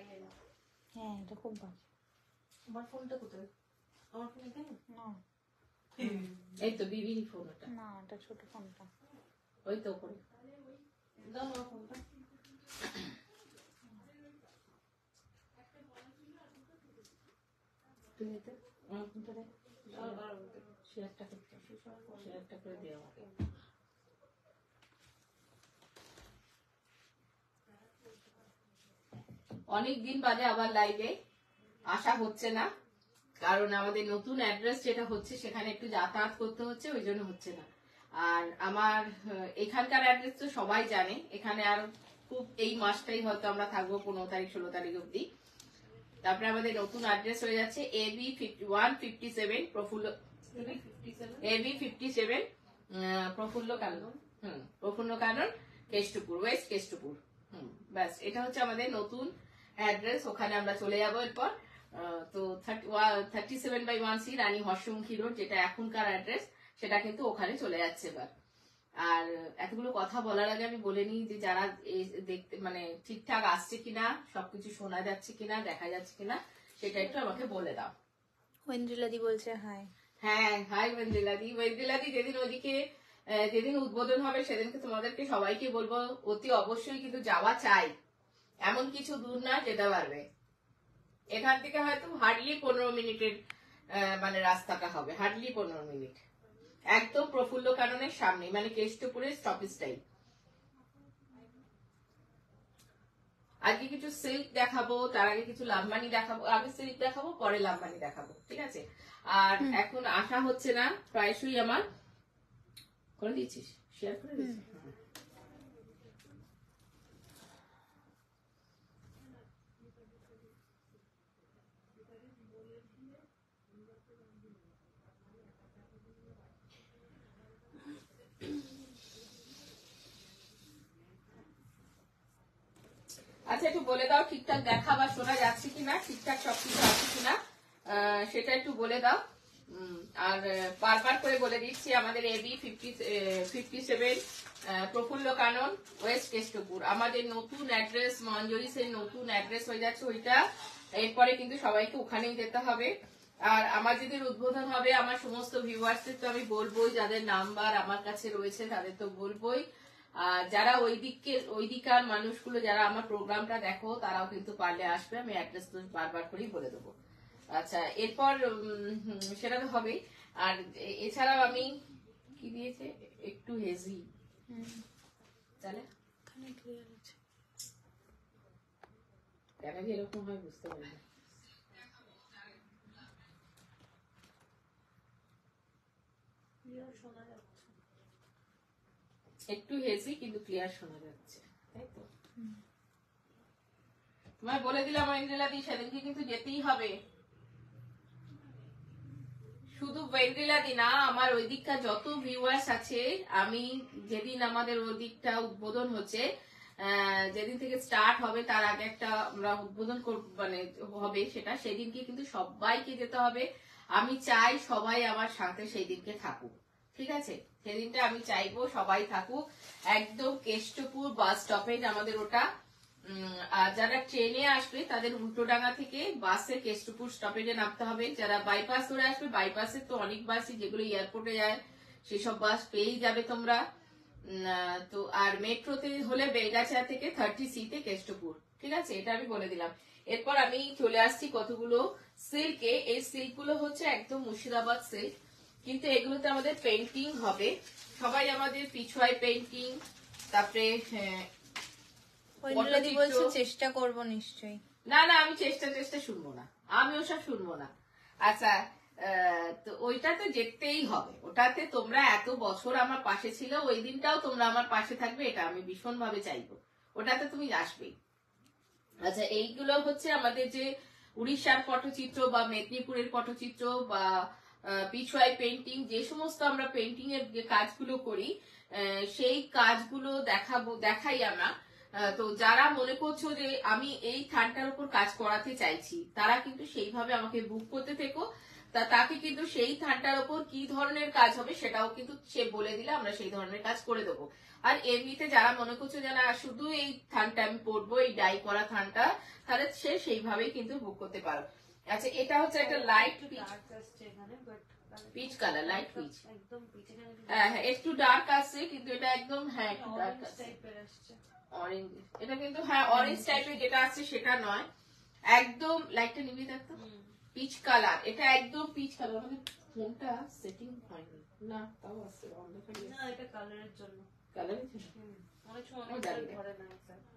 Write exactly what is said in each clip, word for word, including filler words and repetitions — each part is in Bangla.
হ্যাঁ এটা খুব ভালো। আমার ফোনটা কোথায়? আমার ফোন এখানে না, এই তো বিবির ফোন ওটা। না এটা ছোট ফোনটা, ওই তো ওপরে দাও আমার ফোনটা। তুমি তো আমার ফোনটা দে, শেয়ারটা করতে শেয়ারটা করে দিও আমাকে। অনেক দিন বাদে আবার লাইভে আসা হচ্ছে না, কারণ আমাদের নতুন অ্যাড্রেস যেটা হচ্ছে সেখানে একটু যাতায়াত করতে হচ্ছে, ওই জন্য হচ্ছে না। আর আমার এখানকার অ্যাড্রেস তো সবাই জানে, এখানে আর খুব এই মাসটাই হয়তো আমরা থাকবো পনেরো তারিখ ষোলো তারিখ অব্দি। তারপরে আমাদের নতুন অ্যাড্রেস হয়ে যাচ্ছে AB one fifty seven Prafulla AB fifty seven Prafulla Kanan, হম প্রফুল্ল কানন, কেষ্টপুর, ওয়েস্ট কেষ্টপুর। হম ব্যাস, এটা হচ্ছে আমাদের নতুন অ্যাড্রেস। ওখানে আমরা চলে যাবো এরপর। তো thirty seven by one C Rani Harshamukhi road, যেটা এখনকার অ্যাড্রেস, সেটা কিন্তু ওখানে চলে যাচ্ছে এবার। আর এতগুলো কথা বলার আগে আমি বলে নিই যে যারা দেখতে মানে ঠিকঠাক আসছে কিনা, সবকিছু শোনা যাচ্ছে কিনা, দেখা যাচ্ছে কিনা, সেটা একটু আমাকে বলে দাও। ওয়েন্দ্রিলাদি বলছে হাই। হ্যাঁ হাই ওয়েন্দ্রিলাদি। ওয়েন্দ্রিলাদি যেদিন ওদিকে যেদিন উদ্বোধন হবে সেদিনকে তোমাদেরকে সবাইকে বলবো অতি অবশ্যই কিন্তু যাওয়া চাই। এমন কিছু দূর না যেতে পারবে, এখান থেকে হয়তো হার্ডলি পনেরো মিনিটের মানে রাস্তাটা হবে, হার্ডলি পনেরো মিনিট, একদম প্রফুল্ল কাননের সামনে, মানে কেষ্টপুরের স্টপেজটাই। আজকে কিছু সিল্ক দেখাবো, তার আগে কিছু লাম্বানি দেখাবো, আগে সিল্ক দেখাবো পরে লাম্বানি দেখাবো, ঠিক আছে? আর এখন আসা হচ্ছে না প্রায়শই আমার, করে দিচ্ছিস, শেয়ার করে দিচ্ছিস। আচ্ছা একটু বলে দাও ঠিকঠাক দেখা বা শোনা যাচ্ছে কিনা, ঠিকঠাক সবকিছু আছে কিনা সেটা একটু বলে দাও। আর বারবার করে বলে দিচ্ছি আমাদের AB fifty fifty seven Prafulla Kanan, west Keshtopur, আমাদের নতুন অ্যাড্রেস, মঞ্জুরিসের নতুন অ্যাড্রেস হয়ে যাচ্ছে ওইটা। এরপরে কিন্তু সবাইকে ওখানেই যেতে হবে। আর আমার যেদিন উদ্বোধন হবে আমার সমস্ত ভিউয়ার্সদের তো আমি বলবোই, যাদের নাম্বার আমার কাছে রয়েছে তাদের তো বলবোই। আর যারা ওই দিকে ওই দিকার মানুষগুলো যারা আমার প্রোগ্রামটা দেখো তারাও কিন্তু পারলে আসবে, আমি অ্যাড্রেস তো বারবার করেই বলে দেবো। আচ্ছা এরপর সেটা তো হবেই। আর এছাড়াও আমি কি দিয়েছে একটু হেজি, তাহলে কেন যে এরকম হয় বুঝতে পারি না। একটু হেজি কিন্তু ক্লিয়ার শোনা যাচ্ছে, তাই তো? তোমায় বলে দিলাম ওয়েন্দ্রিলাদি সেদিনকে কিন্তু যেতেই হবে। শুধু ওয়েন্দ্রিলাদি না, আমার ওই দিকটা যত ভিউয়ার্স আছে, আমি যেদিন আমাদের ওই দিকটা উদ্বোধন হচ্ছে, যেদিন থেকে স্টার্ট হবে তার আগে একটা আমরা উদ্বোধন মানে হবে সেটা, সেদিনকে কিন্তু সবাইকে যেতে হবে। আমি চাই সবাই আমার সাথে সেই দিনকে থাকুক, ঠিক আছে? সেদিনটা আমি চাইবো সবাই থাকুক। একদম কেষ্টপুর বাস স্টপেজ আমাদের ওটা। আর যারা ট্রেনে আসবে তাদের উল্টোডাঙ্গা থেকে বাসে কেষ্টপুর স্টপেজে নামতে হবে। যারা বাইপাস ধরে আসবে, বাইপাসে তো অনেক বাসই যেগুলো এয়ারপোর্টে যায় সেসব বাস পেয়েই যাবে তোমরা। তো আর মেট্রোতে হলে বেলগাছিয়া থেকে থার্টি সি তে কেষ্টপুর, ঠিক আছে? এটা আমি বলে দিলাম। এরপর আমি চলে আসছি কতগুলো সিল্কে। এই সিল্ক গুলো হচ্ছে একদম মুর্শিদাবাদ সিল্ক, কিন্তু এগুলোতে আমাদের পেন্টিং হবে। সবাই আমাদের পিছুয়ায় পেন্টিং, তারপরে চেষ্টা করবো নিশ্চয়ই। না না আমি চেষ্টা চেষ্টা শুনবো না, আমি ওসব শুনবো না। আচ্ছা তো ওইটা তো যেতেই হবে, ওটাতে তোমরা এত বছর আমার পাশে ছিল, ওই দিনটাও তোমরা আমার পাশে থাকবে, এটা আমি ভীষণ ভাবে চাইবো, ওটাতে তুমি আসবেই। আচ্ছা এইগুলো হচ্ছে আমাদের যে উড়িষ্যার পটচিত্র বা মেদিনীপুরের পটচিত্র বা পিছুয়াই পেন্টিং, যে সমস্ত আমরা পেন্টিং এর যে কাজগুলো করি সেই কাজগুলো দেখাবো দেখাই আমরা। তো যারা মনে করছো যে আমি এই থানটার উপর কাজ করাতে চাইছি, তারা কিন্তু সেইভাবে আমাকে বুক করতে থেকো। তা তাকে কিন্তু সেই থানটার উপর কি ধরনের কাজ হবে সেটাও কিন্তু সে বলে দিলে আমরা সেই ধরনের কাজ করে দেবো। আর এমনিতে যারা মনে করছো যে না শুধু এই থানটা আমি পরবো, এই ডাই করা থানটা, তারা যাচ্ছে সেইভাবেই কিন্তু বুক করতে পারো। আচ্ছা এটা হচ্ছে একটা light peach colour, light peach, হ্যাঁ হ্যাঁ একটু ডার্ক আসছে কিন্তু এটা একদম হ্যাঁ একটু ডার্ক আসছে, অরেঞ্জ, এটা কিন্তু হ্যাঁ অরেঞ্জ টাইপের যেটা আছে সেটা নয়, একদম লাইটটা নিভিয়ে দেখতো, পিচ কালার, এটা একদম পিচ কালার। মানে ফোনটা সেটিং হয়নি না, তাও আছে অন্ধকারে না, এটা কালারের জন্য, কালারের জন্য অনেক সময় অনেক ধরে না।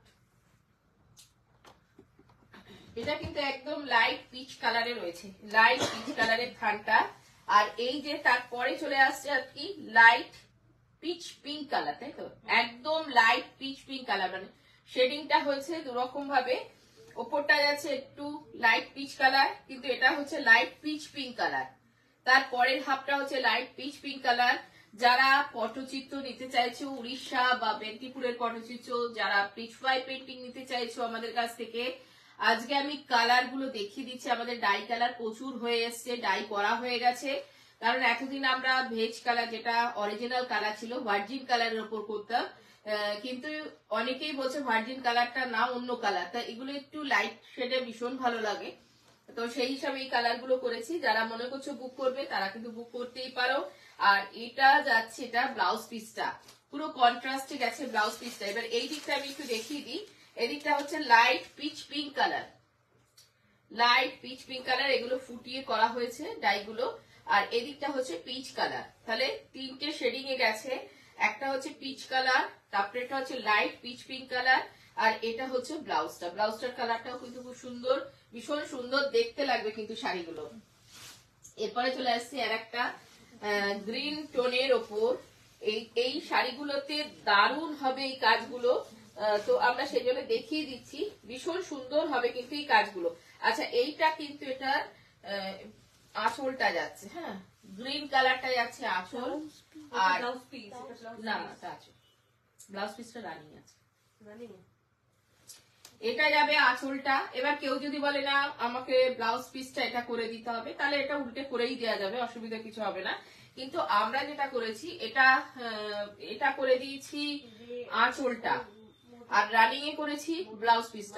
এটা কিন্তু একদম লাইট পিচ কালারে রয়েছে, লাইট পিচ কালারের থানটা। আর এই যে তারপরে চলে আসছে আর কি লাইট পিচ পিঙ্ক কালার, তাই তো, একদম লাইট পিচ পিঙ্ক কালার, মানে শেডিংটা হয়েছে দুরকম ভাবে, ওপরটা যাচ্ছে একটু লাইট পিচ কালার কিন্তু এটা হচ্ছে লাইট পিচ পিঙ্ক কালার, তারপরের হাফটা হচ্ছে লাইট পিচ পিঙ্ক কালার। যারা পটচিত্র নিতে চাইছো উড়িষ্যা বা বেন্টিপুরের পটচিত্র, যারা পিচ ওয়াই পেন্টিং নিতে চাইছো আমাদের কাছ থেকে, আজকে আমি কালার গুলো দেখিয়ে দিচ্ছি। আমাদের ডাই কালার প্রচুর হয়ে এসছে, ডাই করা হয়ে গেছে, কারণ এতদিন আমরা ভেজ কালার যেটা অরিজিনাল কালার ছিল ভার্জিন কালারের উপর করতাম, কিন্তু অনেকেই বলছে ভার্জিন কালারটা না অন্য কালার, তা এগুলো একটু লাইট শেডে ভীষণ ভালো লাগে, তো সেই হিসাবে এই কালার গুলো করেছি। যারা মনে করছো বুক করবে তারা কিন্তু বুক করতেই পারো। আর এটা যাচ্ছে, এটা ব্লাউজ পিসটা পুরো কন্ট্রাস্টে গেছে ব্লাউজ পিসটা। এবার এই দিকটা আমি একটু দেখিয়ে দিই, এদিকটা হচ্ছে light peach pink colour, light peach pink colour, এগুলো ফুটিয়ে করা হয়েছে ডাইগুলো। আর এদিকটা হচ্ছে পিচ কালার, তাহলে তিনটে শেডিং এ গেছে, একটা হচ্ছে পিচ কালার, তারপরে এটা হচ্ছে লাইট পিচ পিঙ্ক কালার, আর এটা হচ্ছে ব্লাউজটা, ব্লাউজটার কালারটাও কিন্তু খুব সুন্দর, ভীষণ সুন্দর দেখতে লাগবে কিন্তু শাড়িগুলো। এরপরে চলে আসছে আর একটা গ্রিন টোনের ওপর, এই এই শাড়িগুলোতে দারুণ হবে এই কাজগুলো, তো আমরা সেই জন্য দেখিয়ে দিচ্ছি, ভীষণ সুন্দর হবে কিন্তু এই কাজগুলো। আচ্ছা এইটা কিন্তু এটা আঁচলটা যাচ্ছে, হ্যাঁ গ্রিন কালারটা যাচ্ছে আঁচল, আর না ব্লাউজ পিসটা রানিং আছে, এটা যাবে আঁচলটা। এবার কেউ যদি বলে না আমাকে ব্লাউজ পিসটা এটা করে দিতে হবে, তাহলে এটা উল্টে করেই দেওয়া যাবে, অসুবিধা কিছু হবে না। কিন্তু আমরা যেটা করেছি এটা এটা করে দিয়েছি আঁচলটা, আর রানিং এ করেছি ব্লাউজ পিসটা।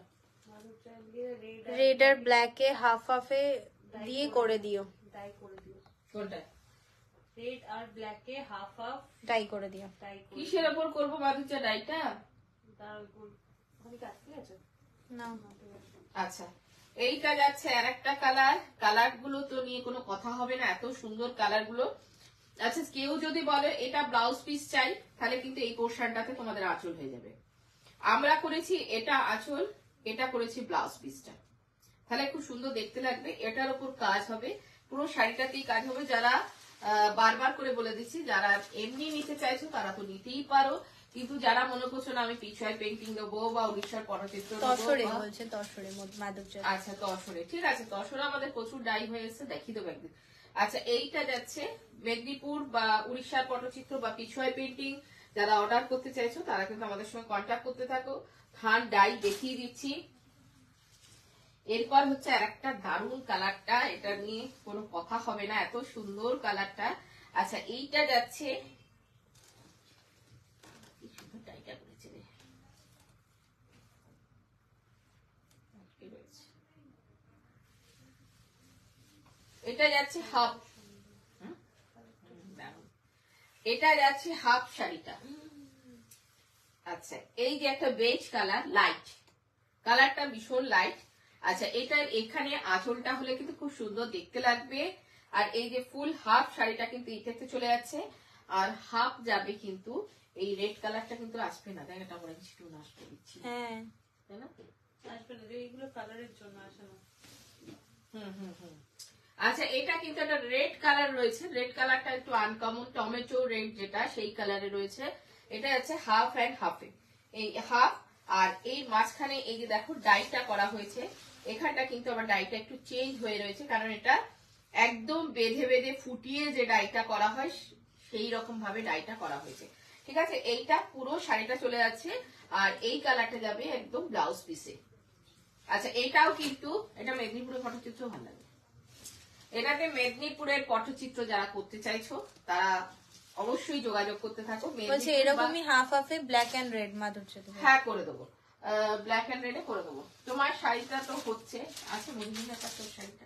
রেড আর ব্ল্যাক এ হাফ হাফে দিয়ে করে দিও, ডাই করে দিও, কোনটা রেড আর ব্ল্যাক এ হাফ হাফ ডাই করে দিও। কিসের উপর করবো মাধুচা ডাইটা? তার উপর ওখানে কাজ কি আছে না। আচ্ছা এইটা যাচ্ছে আর একটা কালার, কালার গুলো তো নিয়ে কোনো কথা হবে না, এত সুন্দর কালার গুলো। আচ্ছা কেউ যদি বলে এটা ব্লাউজ পিস চাই, তাহলে কিন্তু এই পোর্শনটাতে তোমাদের আঁচল হয়ে যাবে। আমরা করেছি এটা আঁচল, এটা করেছি ব্লাউজ পিসটা, তাহলে খুব সুন্দর দেখতে লাগবে। এটার উপর কাজ হবে, পুরো শাড়িটাতেই কাজ হবে। যারা বারবার করে বলে দিচ্ছি, যারা এমনি নিতে চাইছো তারা তো নিতেই পারো, কিন্তু যারা মনে করছো না আমি পিছয় পেন্টিং দেবো বা উড়িষ্যার পটচিত্র আচ্ছা তসরে, ঠিক আছে, তসরে আমাদের প্রচুর ডাই হয়ে এসছে, দেখিয়ে দেবো একদিন। আচ্ছা এইটা যাচ্ছে মেদিনীপুর বা উড়িষ্যার পটচিত্র বা পিছয় পেন্টিং, যারা অর্ডার করতে চাইছো তারা কিন্তু আমাদের সঙ্গে কন্ট্যাক্ট করতে থাকো, থান ডাই দেখিয়ে দিচ্ছি। এরপর হচ্ছে আর একটা দারুণ কালারটা, এটা নিয়ে কোনো কথা হবে না, এত সুন্দর কালারটা। আচ্ছা এইটা যাচ্ছে, এটা যাচ্ছে হাফ, এটা যাচ্ছে হাফ শাড়িটা। আচ্ছা এই যে একটা বেজ কালার, লাইট কালারটা ভীষণ লাইট। আচ্ছা এটার এখানে আঁচলটা হলে কিন্তু খুব সুন্দর দেখতে লাগবে, আর এই যে ফুল হাফ শাড়িটা কিন্তু এটাতে চলে যাচ্ছে, আর হাফ যাবে কিন্তু এই রেড কালারটা কিন্তু আসবে না, তাই এটা আমরা কিছু নষ্ট দিচ্ছি, হ্যাঁ তাই না, আসবে না, এইগুলো কালারের জন্য আসে না। হুম হুম হুম আচ্ছা এটা কিন্তু একটা রেড কালার রয়েছে, রেড কালারটা একটু আনকমন, টমেটো রেড যেটা সেই কালারে রয়েছে। এটা হচ্ছে হাফ অ্যান্ড হাফে, এই হাফ, আর এই মাঝখানে এই যে দেখো ডাইটা করা হয়েছে, এখানটা কিন্তু আবার ডাইটা একটু চেঞ্জ হয়ে রয়েছে, কারণ এটা একদম বেঁধে বেঁধে ফুটিয়ে যে ডাইটা করা হয় সেই রকম ভাবে ডাইটা করা হয়েছে, ঠিক আছে। এইটা পুরো শাড়িটা চলে যাচ্ছে, আর এই কালারটা যাবে একদম ব্লাউজ পিসে। আচ্ছা এটাও কিন্তু, এটা মেদিনীপুরের পটচিত্র ভালো লাগে, এটাতে মেদিনীপুরের পটচিত্র যারা করতে চাইছো তারা অবশ্যই যোগাযোগ করতে থাকো। বলছে এরকমই হাফ হাফে ব্ল্যাক এন্ড রেড মাধুর্য, হ্যাঁ করে দেবো। ব্ল্যাক এন্ড রেডে করে দেবো। তোমার শাড়িটা তো হচ্ছে আচ্ছা মধুলিনা তোর শাড়িটা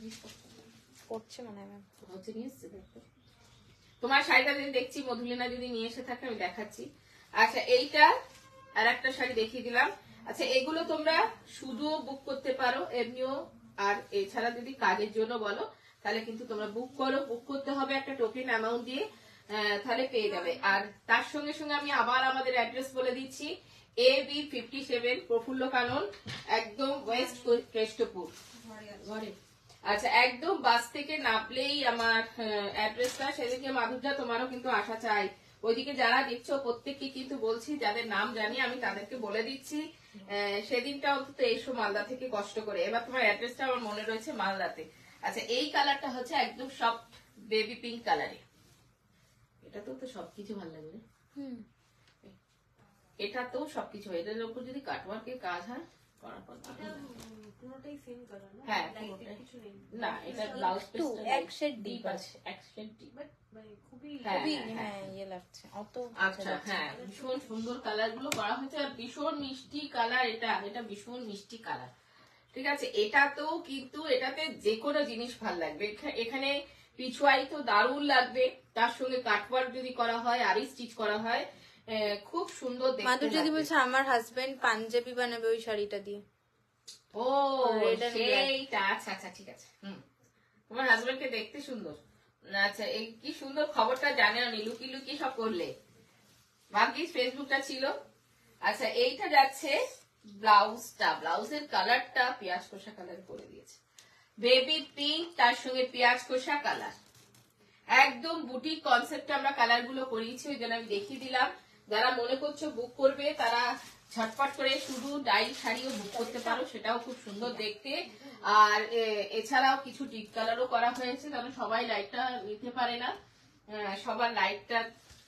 করছে মনে হয় ম্যাম। হচ্ছে নিয়ে এসছে দেখো। তোমার শাড়িটা যদি দেখছি মধুলিনা যদি নিয়ে এসে থাকে আমি দেখাচ্ছি। আচ্ছা এইটা আর একটা শাড়ি দেখিয়ে দিলাম। আচ্ছা এগুলো তোমরা শুধু বুক করতে পারো এমনিও, আর এছাড়া যদি কাজের জন্য বলো তাহলে কিন্তু তোমরা বুক করো। বুক করতে হবে একটা টোকেন অ্যামাউন্ট দিয়ে, তাহলে পেয়ে যাবে। আর তার সঙ্গে সঙ্গে আমি আবার আমাদের অ্যাড্রেস বলে দিচ্ছি, A B fifty seven Prafulla Kanan, একদম ওয়েস্ট কেষ্টপুর ঘরে। আচ্ছা একদম বাস থেকে নামলেই আমার অ্যাড্রেসটা। সেদিকে মাধুর্যা তোমারও কিন্তু আসা চাই। ওইদিকে যারা দেখছো প্রত্যেককে কিন্তু বলছি, যাদের নাম জানি আমি তাদেরকে বলে দিচ্ছি সেদিনটা অন্তত এসো মালদা থেকে কষ্ট করে। এবার তোমার অ্যাড্রেসটা আমার মনে রয়েছে মালদাতে। আচ্ছা এই কালারটা হচ্ছে একদম সফট বেবি পিঙ্ক কালারে। এটা তো তো সবকিছু ভালো লাগবে। হুম এটা তো সবকিছু, এটার উপর যদি কাটওয়ার্কের কাজ হয় করার পর পুরোটাই সেম কালার না? হ্যাঁ লাইটের কিছু নেই না, এটা ব্লাউজ একটু এক শেড ডিপ আছে, এক শেড ডিপ। বাট মানে খুবই হ্যাঁ, খুবই হ্যাঁ, হ্যাঁ ইয়ে লাগছে অত। আচ্ছা হ্যাঁ ভীষণ সুন্দর কালার গুলো করা হয়েছে, আর ভীষণ মিষ্টি কালার। এটা এটা ভীষণ মিষ্টি কালার। ঠিক আছে, এটাতেও কিন্তু এটাতে যে কোনো জিনিস ভালো লাগবে। এখা- এখানে পিছুয়াই তো দারুণ লাগবে, তার সঙ্গে কাটওয়ার্ক যদি করা হয় আর স্টিচ করা হয় আহ, খুব সুন্দর দেখতে মাধুর যদি লাগবে। বলছে আমার হাজবেন্ড পাঞ্জাবি বানাবে ওই শাড়িটা দিয়ে। ও Red and black. সেইটা, আচ্ছা আচ্ছা ঠিক আছে। হুম তোমার হাজবেন্ড কে দেখতে সুন্দর। আচ্ছা এই কি সুন্দর খবরটা জানেও নি, লুকি লুকি সব করলে, ভাগ্যিস ফেসবুকটা ছিল। আচ্ছা এইটা যাচ্ছে ব্লাউজটা, ব্লাউজের কালারটা পেঁয়াজ কষা কালার করে দিয়েছে, বেবি পিঙ্ক তার সঙ্গে পেঁয়াজ কষা কালার। একদম বুটিক কনসেপ্টে আমরা কালার গুলো করিয়েছি, ওই জন্য আমি দেখিয়ে দিলাম। যারা মনে করছো বুক করবে তারা ঝটপট করে শুধু ডাই শাড়িও বুক করতে পারো, সেটাও খুব সুন্দর দেখতে। আর এ- এছাড়াও কিছু ডিপ কালারও করা হয়েছে, কারণ সবাই লাইটটা নিতে পারে না। আহ, সবার লাইটটা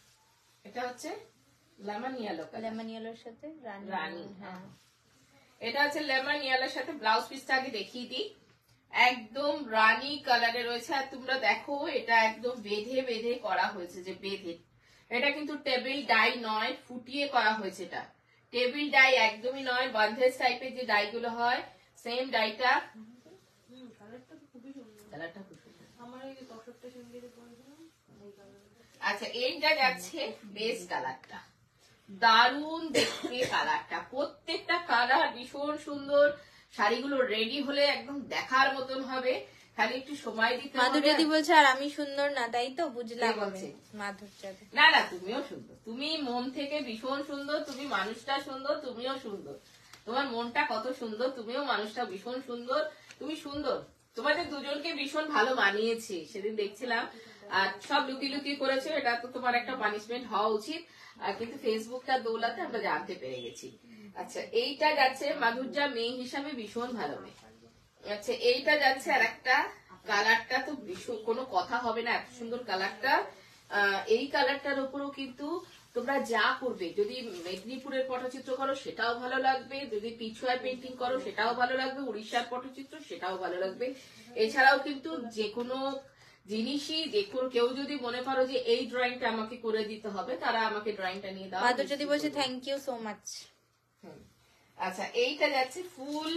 এটা হচ্ছে লেমন ইয়েলো কালার, লেমন ইয়েলোর সাথে রানী। রানী, হ্যাঁ এটা হচ্ছে লেমন ইয়েলোর সাথে। ব্লাউজ পিসটা আগে দেখিয়ে দিই, একদম রানী কালারে রয়েছে। আর তোমরা দেখো এটা একদম বেঁধে বেঁধে করা হয়েছে, যে বেঁধে, এটা কিন্তু টেবিল ডাই নয়, ফুটিয়ে করা হয়েছে। এটা টেবিল ডাই একদমই নয়, বান্ধেজ টাইপের যে ডাই গুলো হয় সেম ডাইটা। হুম কালারটা তো খুবই সুন্দর। কালারটা খুব সুন্দর। আমার এই তসরটা সঙ্গীতে পরেছিলাম এই কালার। আচ্ছা এইটা যাচ্ছে বেস কালারটা, দারুণ দেখতে কালারটা, প্রত্যেকটা কালার ভীষণ সুন্দর। শাড়িগুলো রেডি হলে একদম দেখার মতন হবে, খালি একটু সময় দিতে মাধুর হবে। যদি বলছে আর আমি সুন্দর না, তাই তো বুঝলাম কে আমি বলছে? মাধুর যাবে। না না তুমিও সুন্দর, তুমি মন থেকে ভীষণ সুন্দর, তুমি মানুষটা সুন্দর, তুমিও সুন্দর, তোমার মনটা কত সুন্দর, তুমিও মানুষটা ভীষণ সুন্দর, তুমি সুন্দর। তোমাদের দুজনকে ভীষণ ভালো মানিয়েছে সেদিন দেখছিলাম। আর সব লুকি লুকি করেছো, এটা তো তোমার একটা পানিশমেন্ট হওয়া উচিত। আর কিন্তু ফেসবুকটা দৌলাতে আমরা জানতে পেরে গেছি। আচ্ছা এইটা যাচ্ছে মাধুর্যা মেয়ে হিসাবে ভীষণ ভালো মেয়ে। আচ্ছা এইটা যাচ্ছে আর একটা কালারটা তো ভীষণ, কোনো কথা হবে না, এত সুন্দর কালারটা। আহ, এই কালারটার উপরও কিন্তু তোমরা যা করবে, যদি মেদিনীপুরের পটচিত্র করো সেটাও ভালো লাগবে, যদি পিছুয়ায় পেন্টিং করো সেটাও ভালো লাগবে, উড়িষ্যার পটচিত্র সেটাও ভালো লাগবে। এছাড়াও কিন্তু যে কোনো জিনিসই, যে কোনো কেউ যদি মনে করো যে এই ড্রয়িংটা আমাকে করে দিতে হবে, তারা আমাকে ড্রয়িংটা নিয়ে দাও। মাধুর যদি বলছে থ্যাংক ইউ সো মাচ। হুম। আচ্ছা এইটা যাচ্ছে ফুল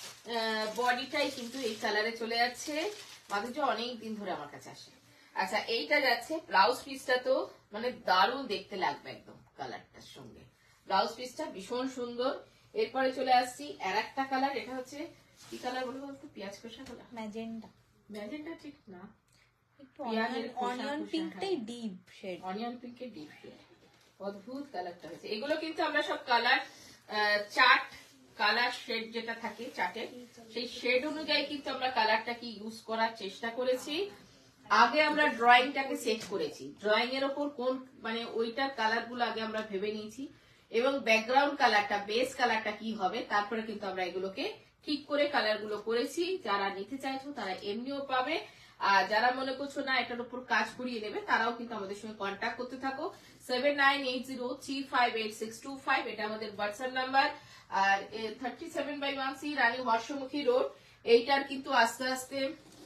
বডিটাই কিন্তু এই কালারে চলে যাচ্ছে। মাধুর্য অনেক দিন ধরে আমার কাছে আসে। আচ্ছা এইটা যাচ্ছে ব্লাউজ পিসটা, তো মানে দারুণ দেখতে লাগবে একদম কালারটার সঙ্গে। ব্লাউজ পিসটা ভীষণ সুন্দর। এরপরে চলে আসছি আর একটা কালার, এটা হচ্ছে কি কালার বলে বলতো, পেঁয়াজ কষা কালার, ম্যাজেন্টা, ম্যাজেন্টা ঠিক না, একটু পেঁয়াজের খোসা অনিয়ন খোসা, পিঙ্কটাই হ্যাঁ। Deep shade. অনিয়ন পিঙ্কের ডিপ শেড, অদ্ভুত কালারটা হয়েছে। এগুলো কিন্তু আমরা সব কালার চার্ট, কালার শেড যেটা থাকে চার্টের, সেই শেড অনুযায়ী কিন্তু আমরা কালারটাকে ইউজ করার চেষ্টা করেছি। আগে আমরা ড্রয়িংটাকে সেট করেছি, ড্রয়িং এর ওপর কোন মানে ওইটার কালার গুলো আগে আমরা ভেবে নিয়েছি, এবং ব্যাকগ্রাউন্ড কালারটা, বেস কালারটা কি হবে, তারপরে কিন্তু আমরা এগুলোকে ঠিক করে কালার গুলো করেছি। যারা নিতে চাইছো তারা এমনিও পাবে, আর যারা মনে করছো না এটার উপর কাজ করিয়ে নেবে, তারাও কিন্তু আমাদের সঙ্গে কন্ট্যাক্ট করতে থাকো। Seven nine eight zero three five eight six two five এটা আমাদের হোয়াটসঅ্যাপ নাম্বার। আর thirty seven by one C Rani Harshamukhi road, এইটার কিন্তু আস্তে আস্তে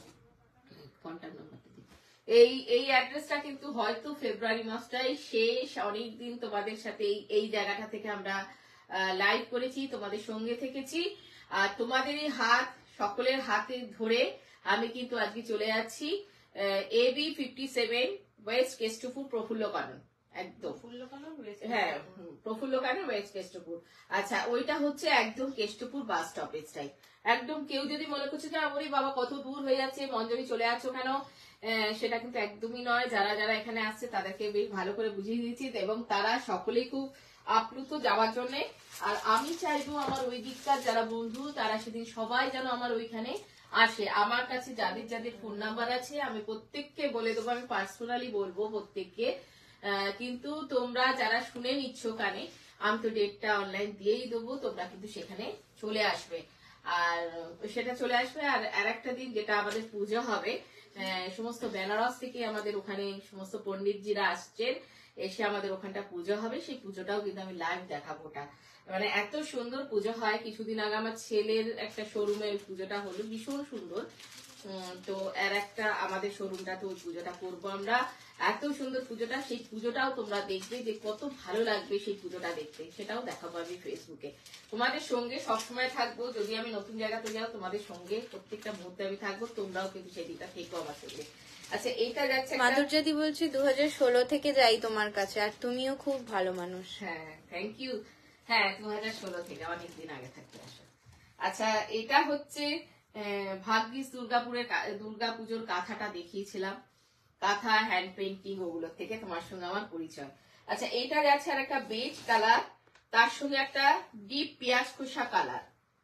কন্ট্যাক্ট নাম্বারটা দিই। এই এই অ্যাড্রেসটা কিন্তু হয়তো ফেব্রুয়ারি মাসটাই শেষ, অনেকদিন তোমাদের সাথে এই এই জায়গাটা থেকে আমরা লাইভ করেছি, তোমাদের সঙ্গে থেকেছি। আর তোমাদেরই হাত সকলের হাতে ধরে আমি কিন্তু আজকে চলে যাচ্ছি A B fifty seven west Keshtopur Prafulla Kanan, একদম ফুল্ল কালার হয়েছে। হ্যাঁ হুম, প্রফুল্ল কানন ওয়েস্ট কেষ্টপুর। আচ্ছা ওইটা হচ্ছে একদম কেষ্টপুর বাস স্টপেজটাই একদম। কেউ যদি মনে করছে যে ওরে বাবা কত দূর হয়ে যাচ্ছে, মঞ্জরি চলে যাচ্ছ কেন, আহ, সেটা কিন্তু একদমই নয়। যারা যারা এখানে আসছে তাদেরকে বেশ ভালো করে বুঝিয়ে দিয়েছি এবং তারা সকলেই খুব আপ্লুত যাওয়ার জন্য। আর আমি চাইবো আমার ওই দিককার যারা বন্ধু তারা সেদিন সবাই যেন আমার ওইখানে আসে। আমার কাছে যাদের যাদের ফোন নাম্বার আছে আমি প্রত্যেককে বলে দেবো, আমি পার্সোনালি বলবো প্রত্যেককে। আহ, কিন্তু তোমরা যারা শুনে নিচ্ছ কানে, আমি তো ডেটটা অনলাইন দিয়েই দেবো, তোমরা কিন্তু সেখানে চলে আসবে। আর সেটা চলে আসবে। আর আর একটা দিন যেটা আমাদের পুজো হবে, আহ, সমস্ত বেনারস থেকে আমাদের ওখানে সমস্ত পণ্ডিতজিরা আসছেন, এসে আমাদের ওখানটা পুজো হবে। সেই পুজোটাও কিন্তু আমি লাইভ দেখাবো। ওটা মানে এত সুন্দর পুজো হয়। কিছুদিন আগে আমার ছেলের একটা শোরুমে পুজোটা হলো, ভীষণ সুন্দর। উম, তো এর একটা আমাদের শোরুমটা তো ওই পুজোটা করবো আমরা। এত সুন্দর পুজোটা, সেই পুজোটাও তোমরা দেখবে যে কত ভালো লাগবে সেই পুজোটা দেখতে, সেটাও দেখাবো আমি ফেসবুকে। তোমাদের সঙ্গে সবসময় থাকবো। যদি আমি নতুন জায়গাতে যাও তোমাদের সঙ্গে প্রত্যেকটা মুহূর্তে আমি থাকবো, তোমরাও কিন্তু সেদিকটা থেকো আমার সঙ্গে। আচ্ছা এটা যাচ্ছে একটা- মাধুর্যদি বলছি দু হাজার ষোলো থেকে যাই তোমার কাছে, আর তুমিও খুব ভালো মানুষ। হ্যাঁ থ্যাংক ইউ। হ্যাঁ দু হাজার ষোলো থেকে অনেকদিন আগে থাকতে আসো। আচ্ছা এটা হচ্ছে আহ, ভাগ্যিস দুর্গাপুরের কা- দুর্গাপুজোর কাঁথাটা দেখিয়েছিলাম, কাঁথা হ্যান্ড পেন্টিং ওগুলো থেকে তোমার সঙ্গে আমার পরিচয়। আচ্ছা এটা যাচ্ছে আর একটা বেজ কালার, তার সঙ্গে একটা ডিপ পেঁয়াজ খোসা কালার।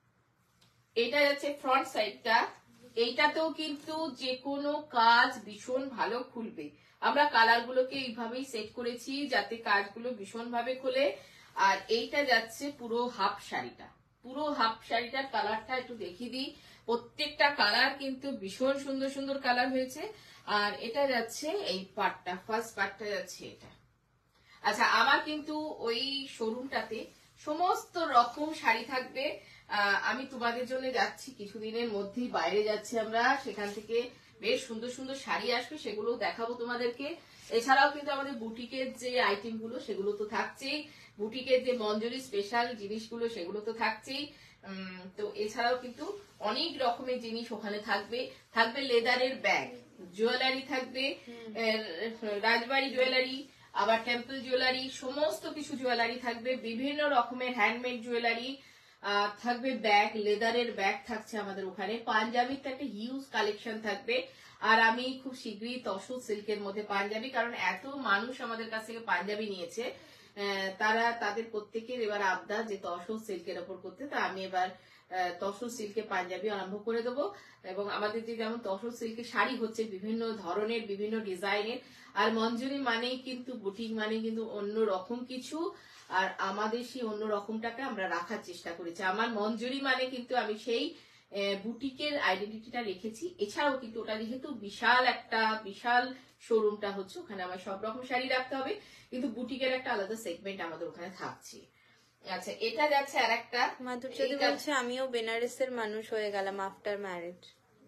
এটা যাচ্ছে ফ্রন্ট সাইডটা। এইটাতেও কিন্তু যে কোনো কাজ ভীষণ ভালো খুলবে। আমরা কালার গুলোকে এইভাবেই সেট করেছি যাতে কাজগুলো ভীষণ ভাবে খোলে। আর এইটা যাচ্ছে পুরো হাফ শাড়িটা, পুরো হাফ শাড়িটার কালারটা একটু দেখিয়ে দিই। প্রত্যেকটা কালার কিন্তু ভীষণ সুন্দর সুন্দর কালার হয়েছে। আর এটা যাচ্ছে এই পার্টটা, ফার্স্ট পার্টটা যাচ্ছে এটা। আচ্ছা আমার কিন্তু ওই শোরুমটাতে সমস্ত রকম শাড়ি থাকবে। আহ, আমি তোমাদের জন্য যাচ্ছি কিছুদিনের মধ্যেই, বাইরে যাচ্ছি আমরা, সেখান থেকে বেশ সুন্দর সুন্দর শাড়ি আসবে, সেগুলো দেখাবো তোমাদেরকে। এছাড়াও কিন্তু আমাদের বুটিকের যে আইটেম গুলো সেগুলো তো থাকছেই, বুটিকের যে মঞ্জুরি স্পেশাল জিনিসগুলো সেগুলো তো থাকছেই। উম, তো এছাড়াও কিন্তু অনেক রকমের জিনিস ওখানে থাকবে। থাকবে লেদারের ব্যাগ, জুয়েলারি থাকবে, আহ, রাজবাড়ি জুয়েলারি, আবার টেম্পল জুয়েলারি, সমস্ত কিছু জুয়েলারি থাকবে, বিভিন্ন রকমের হ্যান্ডমেড জুয়েলারি থাকবে, ব্যাগ, লেদারের ব্যাগ থাকছে আমাদের ওখানে। পাঞ্জাবির তো একটা হিউজ কালেকশন থাকবে। আর আমি খুব শীঘ্রই তসর সিল্কের মধ্যে পাঞ্জাবি, কারণ এত মানুষ আমাদের কাছ থেকে পাঞ্জাবি নিয়েছে, আহ, তারা তাদের প্রত্যেকের এবার আবদার যে তসর সিল্কের ওপর করতে, তা আমি এবার তসর সিল্কে পাঞ্জাবি আরম্ভ করে দেবো। এবং আমাদের যে যেমন তসর সিল্কের শাড়ি হচ্ছে বিভিন্ন ধরনের বিভিন্ন ডিজাইনের, আর মঞ্জুরি মানেই কিন্তু বুটিক মানে কিন্তু অন্য রকম কিছু। আর আমাদের সেই অন্য রকমটাকে আমরা রাখার চেষ্টা করেছি। আমার মঞ্জুরি মানে কিন্তু আমি সেই বুটিকের আইডেন্টিটিটা রেখেছি। এছাড়াও কিন্তু ওটা যেহেতু বিশাল একটা বিশাল শোরুমটা হচ্ছে, ওখানে আমার সব রকম শাড়ি রাখতে হবে, কিন্তু বুটিকের একটা আলাদা সেগমেন্ট আমাদের ওখানে থাকছে। আচ্ছা এটা যাচ্ছে আর একটা। মাধুর্যদি বলছে আমিও বেনারসের মানুষ হয়ে গেলাম আফটার ম্যারেজ।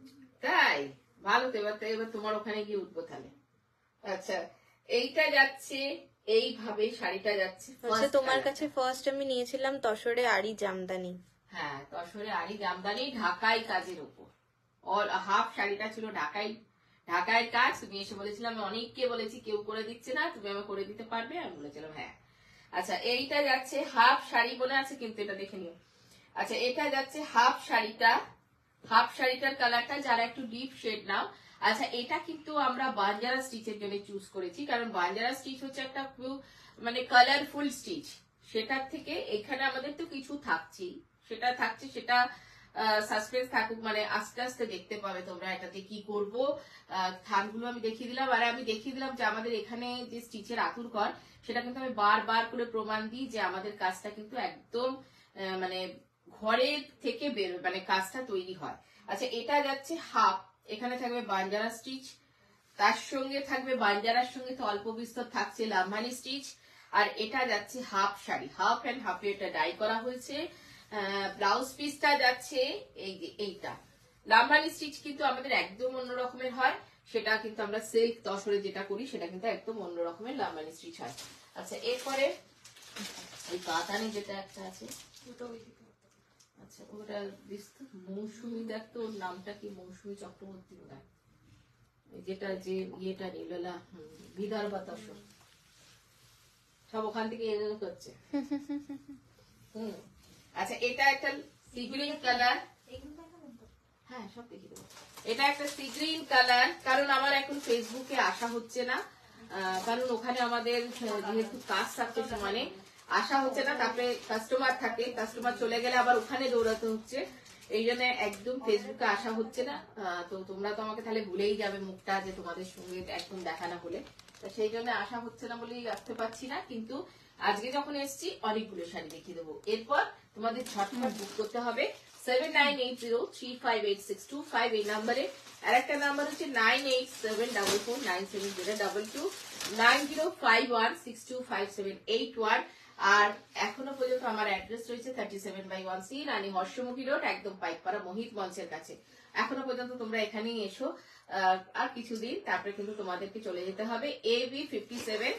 তাই ভালো তো, এবার এবার তোমার ওখানে গিয়ে উঠবো তাহলে। আচ্ছা এইটা যাচ্ছে এইভাবে, শাড়িটা যাচ্ছে হচ্ছে তোমার কাছে ফার্স্ট আমি নিয়েছিলাম তসরে আড়ি জামদানি। হ্যাঁ তসরে আড়ি জামদানি ঢাকাই কাজের উপর, অল হাফ শাড়িটা ছিল ঢাকাই ঢাকায় কাজ। তুমি এসে বলেছিলাম, আমি অনেককে বলেছি কেউ করে দিচ্ছে না, তুমি আমি করে দিতে পারবে, আমি বলেছিলাম হ্যাঁ। আচ্ছা এইটা যাচ্ছে হাফ শাড়ি, বলে আছে কিন্তু এটা দেখে নিও। আচ্ছা এটা যাচ্ছে হাফ শাড়িটা, হাফ শাড়িটার কালারটা যারা একটু ডিপ শেড নাও। আচ্ছা এটা কিন্তু আমরা বাঞ্জারা স্টিচের জন্য চুজ করেছি, কারণ বাঞ্জারা স্টিচ হচ্ছে একটা মানে কালারফুল স্টিচ। সেটার থেকে এখানে আমাদের তো কিছু থাকছেই, সেটা থাকছে, সেটা সাসপেন্স থাকুক, মানে আস্তে আস্তে দেখতে পাবে তোমরা এটাতে কি করব। থানগুলো আমি দেখিয়ে দিলাম, আর আমি দেখিয়ে দিলাম যে আমাদের এখানে যে স্টিচের আতুর ঘর, সেটা কিন্তু আমি বারবার করে প্রমাণ দিই যে আমাদের কাজটা কিন্তু একদম মানে ঘরের থেকে বের মানে কাজটা তৈরি হয়। আচ্ছা এটা যাচ্ছে হাফ, এখানে থাকবে বাঞ্জারা স্টিচ, তার সঙ্গে থাকবে বাঞ্জারার সঙ্গে তো অল্প বিস্তর থাকছে লাম্বানি স্টিচ। আর এটা যাচ্ছে half sari, half and half এটা ডাই করা হয়েছে। ব্লাউজ পিসটা যাচ্ছে এই যে এইটা লাম্বানি স্টিচ, কিন্তু আমাদের একদম অন্য রকমের হয়, সেটা কিন্তু আমরা সিল্ক তসরে যেটা করি সেটা কিন্তু একদম অন্য রকমের লাম্বানি স্টিচ হয়। আচ্ছা এরপরে এই কাতানে যেটা একটা আছে, ওটা ওইদিকে। আচ্ছা ওটা দিস তো, মৌসুমী, দেখ তো ওর নামটা কি, মৌসুমী চক্রবর্তী বোধ হয়, যেটা যে ইয়েটা নিললা বিদর্ভাতস সব ওখান থেকে এনে করছে। হুম আচ্ছা এটা একটা সি গ্রিন কালার, হ্যাঁ সব দেখিয়ে দেবো। এটা একটা সি গ্রিন কালার, কারণ আমার এখন ফেসবুকে আসা হচ্ছে না, আহ, কারণ ওখানে আমাদের যেহেতু কাজ থাকছে সমানে আসা হচ্ছে না, তারপরে কাস্টমার থাকে, কাস্টমার চলে গেলে আবার ওখানে দৌড়াতে হচ্ছে, এই জন্য একদম ফেসবুকে আসা হচ্ছে না। আহ, তো তোমরা তো আমাকে তাহলে ভুলেই যাবে মুখটা, যে তোমাদের সঙ্গে একদম দেখা না হলে, তো সেই জন্য আসা হচ্ছে না বলেই রাখতে পারছি না। কিন্তু আজকে যখন এসছি অনেকগুলো শাড়ি দেখিয়ে দেবো। এরপর তোমাদের ঝটপট বুক করতে হবে seven nine eight zero three five eight six two five এই নাম্বারে। আর একটা নাম্বার হচ্ছে nine eight seven double four nine seven zero double two nine zero five one six two five seven eight one. আর এখনো পর্যন্ত আমার অ্যাড্রেস রয়েছে thirty seven by one C Rani Harshamukhi road, একদম পাইকপাড়া মোহিত মঞ্চের কাছে। এখনো পর্যন্ত তোমরা এখানেই এসো, আর কিছুদিন তারপরে কিন্তু তোমাদেরকে চলে যেতে হবে A B fifty seven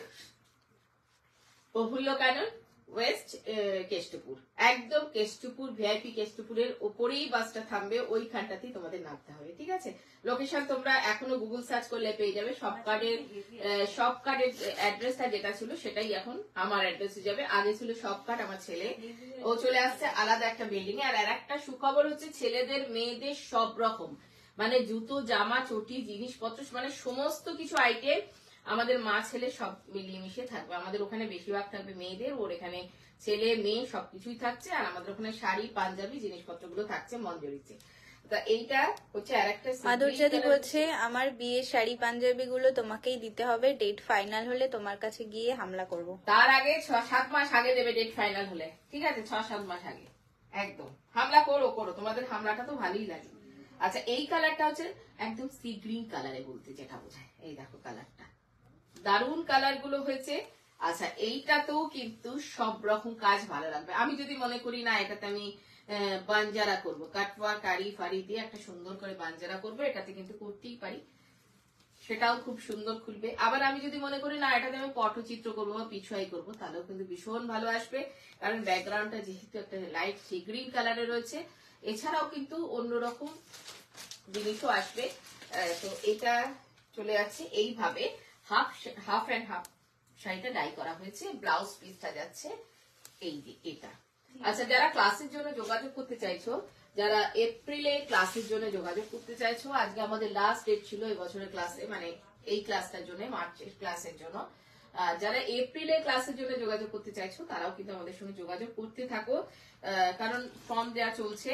Prafulla Kanan west Keshtopur, একদম কেষ্টপুর ভিআইপি কেষ্টপুরের ওপরেই বাসটা থামবে, ওইখানটাতেই তোমাদের নামতে হবে, ঠিক আছে? লোকেশন তোমরা এখনো গুগল সার্চ করলে পেয়ে যাবে। সব কার্ডের সব কার্ডের অ্যাড্রেসটা যেটা ছিল সেটাই এখন আমার অ্যাড্রেস হয়ে যাবে। আগে ছিল সব কার্ড, আমার ছেলে ও চলে আসছে আলাদা একটা বিল্ডিং এ। আর একটা সুখবর হচ্ছে ছেলেদের মেয়েদের সব রকম মানে জুতো জামা চটি জিনিসপত্র মানে সমস্ত কিছু আইটেম আমাদের মা ছেলে সব মিলিয়ে মিশিয়ে থাকবে। আমাদের ওখানে বেশিরভাগ থাকবে মেয়েদের, ওর এখানে ছেলে মেয়ে সবকিছুই থাকছে। আর আমাদের ওখানে শাড়ি পাঞ্জাবি জিনিসপত্রগুলো থাকছে মঞ্জুরিতে। তা এইটা হচ্ছে আর একটা মাধুর্যাদি বলছে আমার বিয়ের শাড়ি পাঞ্জাবি গুলো তোমাকেই দিতে হবে, ডেট ফাইনাল হলে তোমার কাছে গিয়ে হামলা করব। তার আগে ছ সাত মাস আগে দেবে ডেট ফাইনাল হলে, ঠিক আছে? ছ সাত মাস আগে একদম হামলা করো করো, তোমাদের হামলাটা তো ভালোই লাগে। আচ্ছা এই কালারটা হচ্ছে একদম সি গ্রিন কালারে বলতে যেটা বোঝায়, এই দেখো কালারটা দারুন কালার গুলো হয়েছে। আচ্ছা এইটাতেও কিন্তু সব রকম কাজ ভালো লাগবে। আমি যদি মনে করি না এটাতে আমি বাঞ্জারা করবো, কাটওয়া কারি ফারি দিয়ে একটা সুন্দর করে বাঞ্জারা করবো, এটাতে কিন্তু করতেই পারি, সেটাও খুব সুন্দর খুলবে। আবার আমি যদি মনে করি না এটাতে আমি পটচিত্র করবো বা পিছুয়াই করবো, তাহলেও কিন্তু ভীষণ ভালো আসবে, কারণ ব্যাকগ্রাউন্ডটা যেহেতু একটা লাইট সি গ্রিন কালারে রয়েছে। এছাড়াও কিন্তু অন্যরকম জিনিসও আসবে। তো এটা চলে যাচ্ছে এইভাবে হাফ হাফ অ্যান্ড হাফ শাড়িটা ডাই করা হয়েছে, ব্লাউজ পিসটা যাচ্ছে এই যে এটা। আচ্ছা যারা ক্লাসের জন্য যোগাযোগ করতে চাইছো, যারা এপ্রিলে ক্লাসের জন্য যোগাযোগ করতে চাইছো, আজকে আমাদের লাস্ট ডেট ছিল এবছরের ক্লাসে, মানে এই ক্লাসটার জন্য, মার্চের ক্লাসের জন্য। যারা এপ্রিলে ক্লাসের জন্য যোগাযোগ করতে চাইছো তারাও কিন্তু আমাদের সঙ্গে যোগাযোগ করতে থাকো, কারণ ফর্ম দেওয়া চলছে।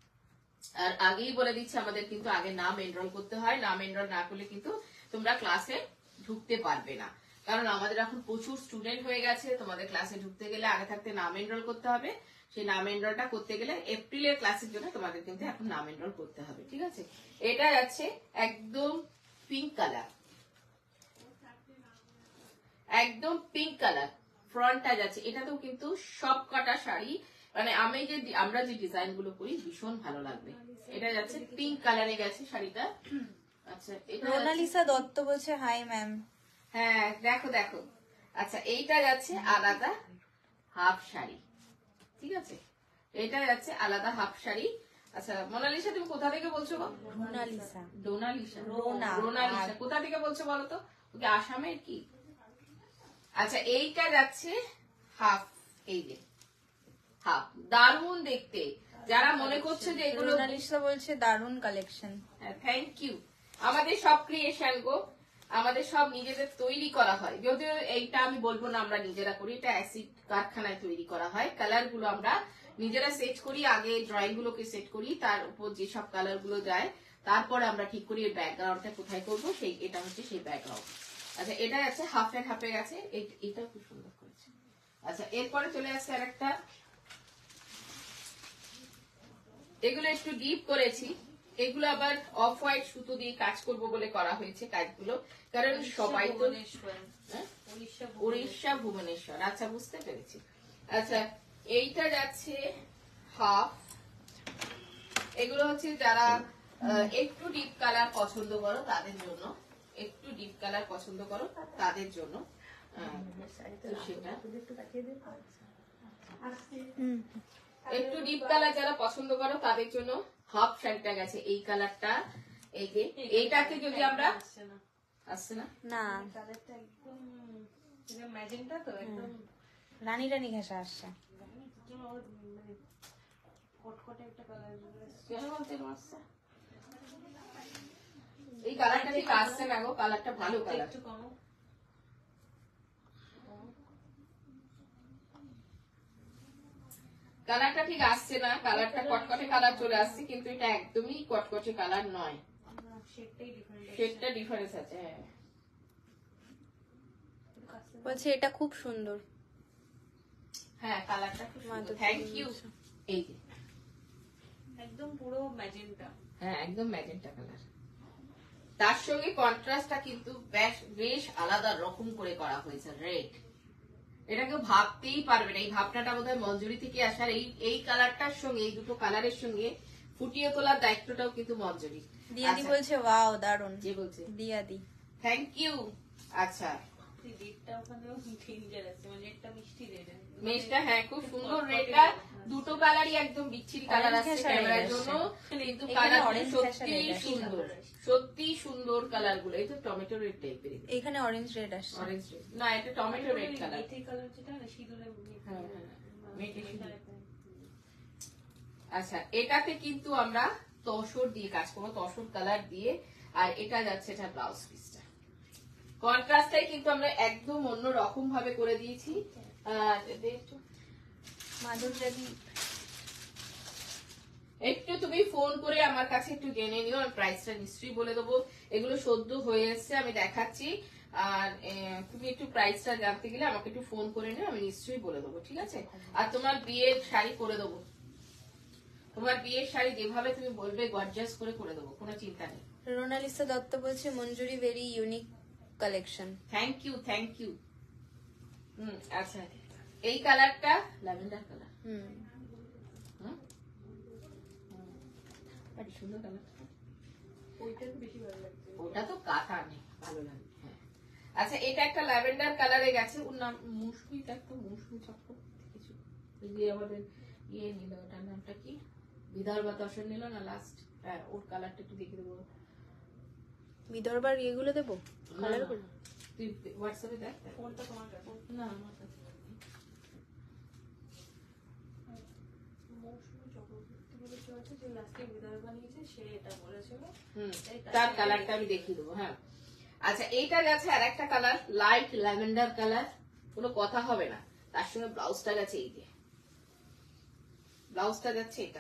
আর আগেই বলে দিচ্ছি আমাদের কিন্তু আগে নাম এনরোল করতে হয়, নাম এনরোল না করলে কিন্তু তোমরা ক্লাসে ঢুকতে পারবে না, কারণ আমাদের এখন প্রচুর স্টুডেন্ট হয়ে গেছে। তোমাদের ক্লাসে ঢুকতে গেলে আগে থাকতে নাম এনরোল করতে হবে, সেই নাম এনরোলটা করতে গেলে এপ্রিলের ক্লাসের জন্য তোমাদের কিন্তু এখন নাম এনরোল করতে হবে, ঠিক আছে? এটা যাচ্ছে একদম পিঙ্ক কালার, একদম পিঙ্ক কালার ফ্রন্টটা যাচ্ছে। এটাতেও কিন্তু সব কাটা শাড়ি মানে আমি যে আমরা যে ডিজাইন গুলো করি ভীষণ ভালো লাগবে। এটা যাচ্ছে পিঙ্ক কালারে গেছে শাড়িটা। আচ্ছা এটা রোনালিসা দত্ত বলছে হাই ম্যাম। হ্যাঁ দেখো দেখো, আচ্ছা এইটা যাচ্ছে আলাদা হাফ শাড়ি, ঠিক আছে? এটা যাচ্ছে আলাদা হাফ শাড়ি। আচ্ছা মোনালিসা তুমি কোথা থেকে বলছো? রোনালিসা ডোনালিসা রোনা রোনালিসা কোথা থেকে বলছো বলো তো? ওকে আসামের কি? আচ্ছা এইটা যাচ্ছে হাফ, এই যে হাফ, দারুণ দেখতে। যারা মনে করছো যে এগুলো, রোনালিসা বলছে দারুণ কালেকশন। Thank you. আমাদের সব ক্রিয়েশন গো, আমাদের সব নিজেদের তৈরি করা হয়, যদিও এইটা আমি বলবো না আমরা নিজেরা করি, এটা অ্যাসিড কারখানায় তৈরি করা হয়। কালার গুলো আমরা নিজেরা সেট করি, আগে ড্রয়িং গুলোকে সেট করি, তার উপর যেসব কালার গুলো যায় তারপরে আমরা ঠিক করি এই ব্যাকগ্রাউন্ডটা কোথায় করবো, সেই এটা হচ্ছে সেই ব্যাকগ্রাউন্ড। আচ্ছা এটা আছে হাফ এন্ড হাফে গেছে, এটা খুব সুন্দর করেছে। আচ্ছা এরপরে চলে আসছে আর একটা, এগুলো একটু ডিপ করেছি, এগুলো আবার অফ হোয়াইট সুতো দিয়ে কাজ করব বলে করা হয়েছে কাজগুলো, কারণ সবাই তো উড়িষ্যা ভুবনেশ্বর। আচ্ছা বুঝতে পেরেছি। আচ্ছা এইটা যাচ্ছে হাফ, এগুলো হচ্ছে যারা একটু ডিপ কালার পছন্দ করো তাদের জন্য, একটু ডিপ কালার পছন্দ করো তাদের জন্য হ্যাঁ, তো সেটা একটু দেখিয়ে দিন। হুম একটু ডিপ কালার যারা পছন্দ করো তাদের জন্য হাফ শাড়িটা গেছে এই কালারটা। এই যে এইটাকে যদি আমরা আসছে না আসছে না না কালারটা একদম এটা ম্যাজেন্টা তো একদম রানী রানী ঘেঁষা আসছে। একদম আমার মানে কটকটে একটা কালার। কেন বলতে পারছে এই কালারটা ঠিক আসছে না গো, কালারটা ভালো কালার। একটু কম কালারটা ঠিক আসছে না, কালারটা কটকটে কালার চলে আসছে, কিন্তু এটা একদমই কটকটে কালার নয়, শেডটাই ডিফারেন্ট। শেডটা ডিফারেন্স আছে। হ্যাঁ বলছে এটা খুব সুন্দর। হ্যাঁ কালারটা খুব সুন্দর, মাধুরী থ্যাংক ইউ। এই যে একদম পুরো ম্যাজেন্টা। হ্যাঁ একদম ম্যাজেন্টা কালার, তার সঙ্গে কন্ট্রাস্টটা কিন্তু বেশ বেশ আলাদা রকম করে করা হয়েছে, রেড। এটা কেউ ভাবতেই পারবে না, এই ভাবনাটা বোধহয় মঞ্জুরি থেকে আসার। এই এই কালারটার সঙ্গে এই দুটো কালারের সঙ্গে ফুটিয়ে তোলার দায়িত্বটাও কিন্তু মঞ্জুরি। দিয়াদি বলছে ওয়াও দারুন। যে বলছে দিয়াদি থ্যাংক ইউ। আচ্ছা রেডটা ওখানেও ডেঞ্জার আছে, মানে একটা মিষ্টি রেড। মেজটা হ্যাঁ খুব সুন্দর, রেডটা দুটো কালারই একদম বিচ্ছিরি কালার Orange আছে ঘেঁষা ক্যামেরার red জন্য, কিন্তু এখানে কালার orange ঘেঁষা সত্যি red আছে। সুন্দর, সত্যি সুন্দর কালার গুলো। এই তো টমেটো রেড টাইপের, এখানে অরেঞ্জ রেড আসছে। অরেঞ্জ রেড না, এটা টমেটো রেড কালার। মেথি কালার যেটা না সিঁদুরে হ্যাঁ হ্যাঁ মেটে সিঁদুর। আচ্ছা এটাতে কিন্তু আমরা তসর দিয়ে কাজ করবো, তসর কালার দিয়ে। আর এটা যাচ্ছে এটা ব্লাউজ পিসটা, কন্ট্রাস্টটাই কিন্তু আমরা একদম অন্য রকম ভাবে করে দিয়েছি। আর একটু মাধুরী একটু তুমি ফোন করে আমার কাছে একটু জেনে নিও, আমি প্রাইসটা নিশ্চয়ই বলে দেবো। এগুলো সদ্য হয়ে এসছে, আমি দেখাচ্ছি। আর তুমি একটু প্রাইসটা জানতে গেলে আমাকে একটু ফোন করে নিও, আমি নিশ্চয়ই বলে দেবো, ঠিক আছে? আর তোমার বিয়ের শাড়ি করে দেবো, তোমার বিয়ের শাড়ি যেভাবে তুমি বলবে গর্জাস করে করে দেবো, কোনো চিন্তা নেই। রোনালিসা দত্ত বলছে Manjuri very unique collection. Thank you thank you. হুম আচ্ছা এই কালারটা ল্যাভেন্ডার কালার, হুম বাড়ি সুন্দর কালার। ওইটা তো বেশি ভালো লাগছে। ওটা তো কাঁথা নেই, ভালো লাগে। হ্যাঁ আচ্ছা এটা একটা ল্যাভেন্ডার কালারে গেছে, ওর নাম মুসমিটা, একটা মুসমি চক্র কিছু, ওই যে আমাদের ইয়ে নিল, ওটার নামটা কি, বিদর্ভা দর্শন নিল না লাস্ট। হ্যাঁ ওর কালারটা একটু দেখে দেবো। বিদর্ভার ইয়েগুলো দেবো না, কালার না, তুই হোয়াটসঅ্যাপে দেখ। কোনটা তোমার কাছে? না আমার কাছে মৌসুমী চক্রবর্তী বলে কেউ আছে যে লাস্টে বিদায় বানিয়েছে, সে এটা বলেছিল। হুম তার কালারটা আমি দেখিয়ে দেবো। হ্যাঁ আচ্ছা এইটা গেছে আর একটা কালার, লাইট ল্যাভেন্ডার কালার, কোনো কথা হবে না। তার সঙ্গে ব্লাউজটা গেছে এই যে, ব্লাউজটা যাচ্ছে এটা,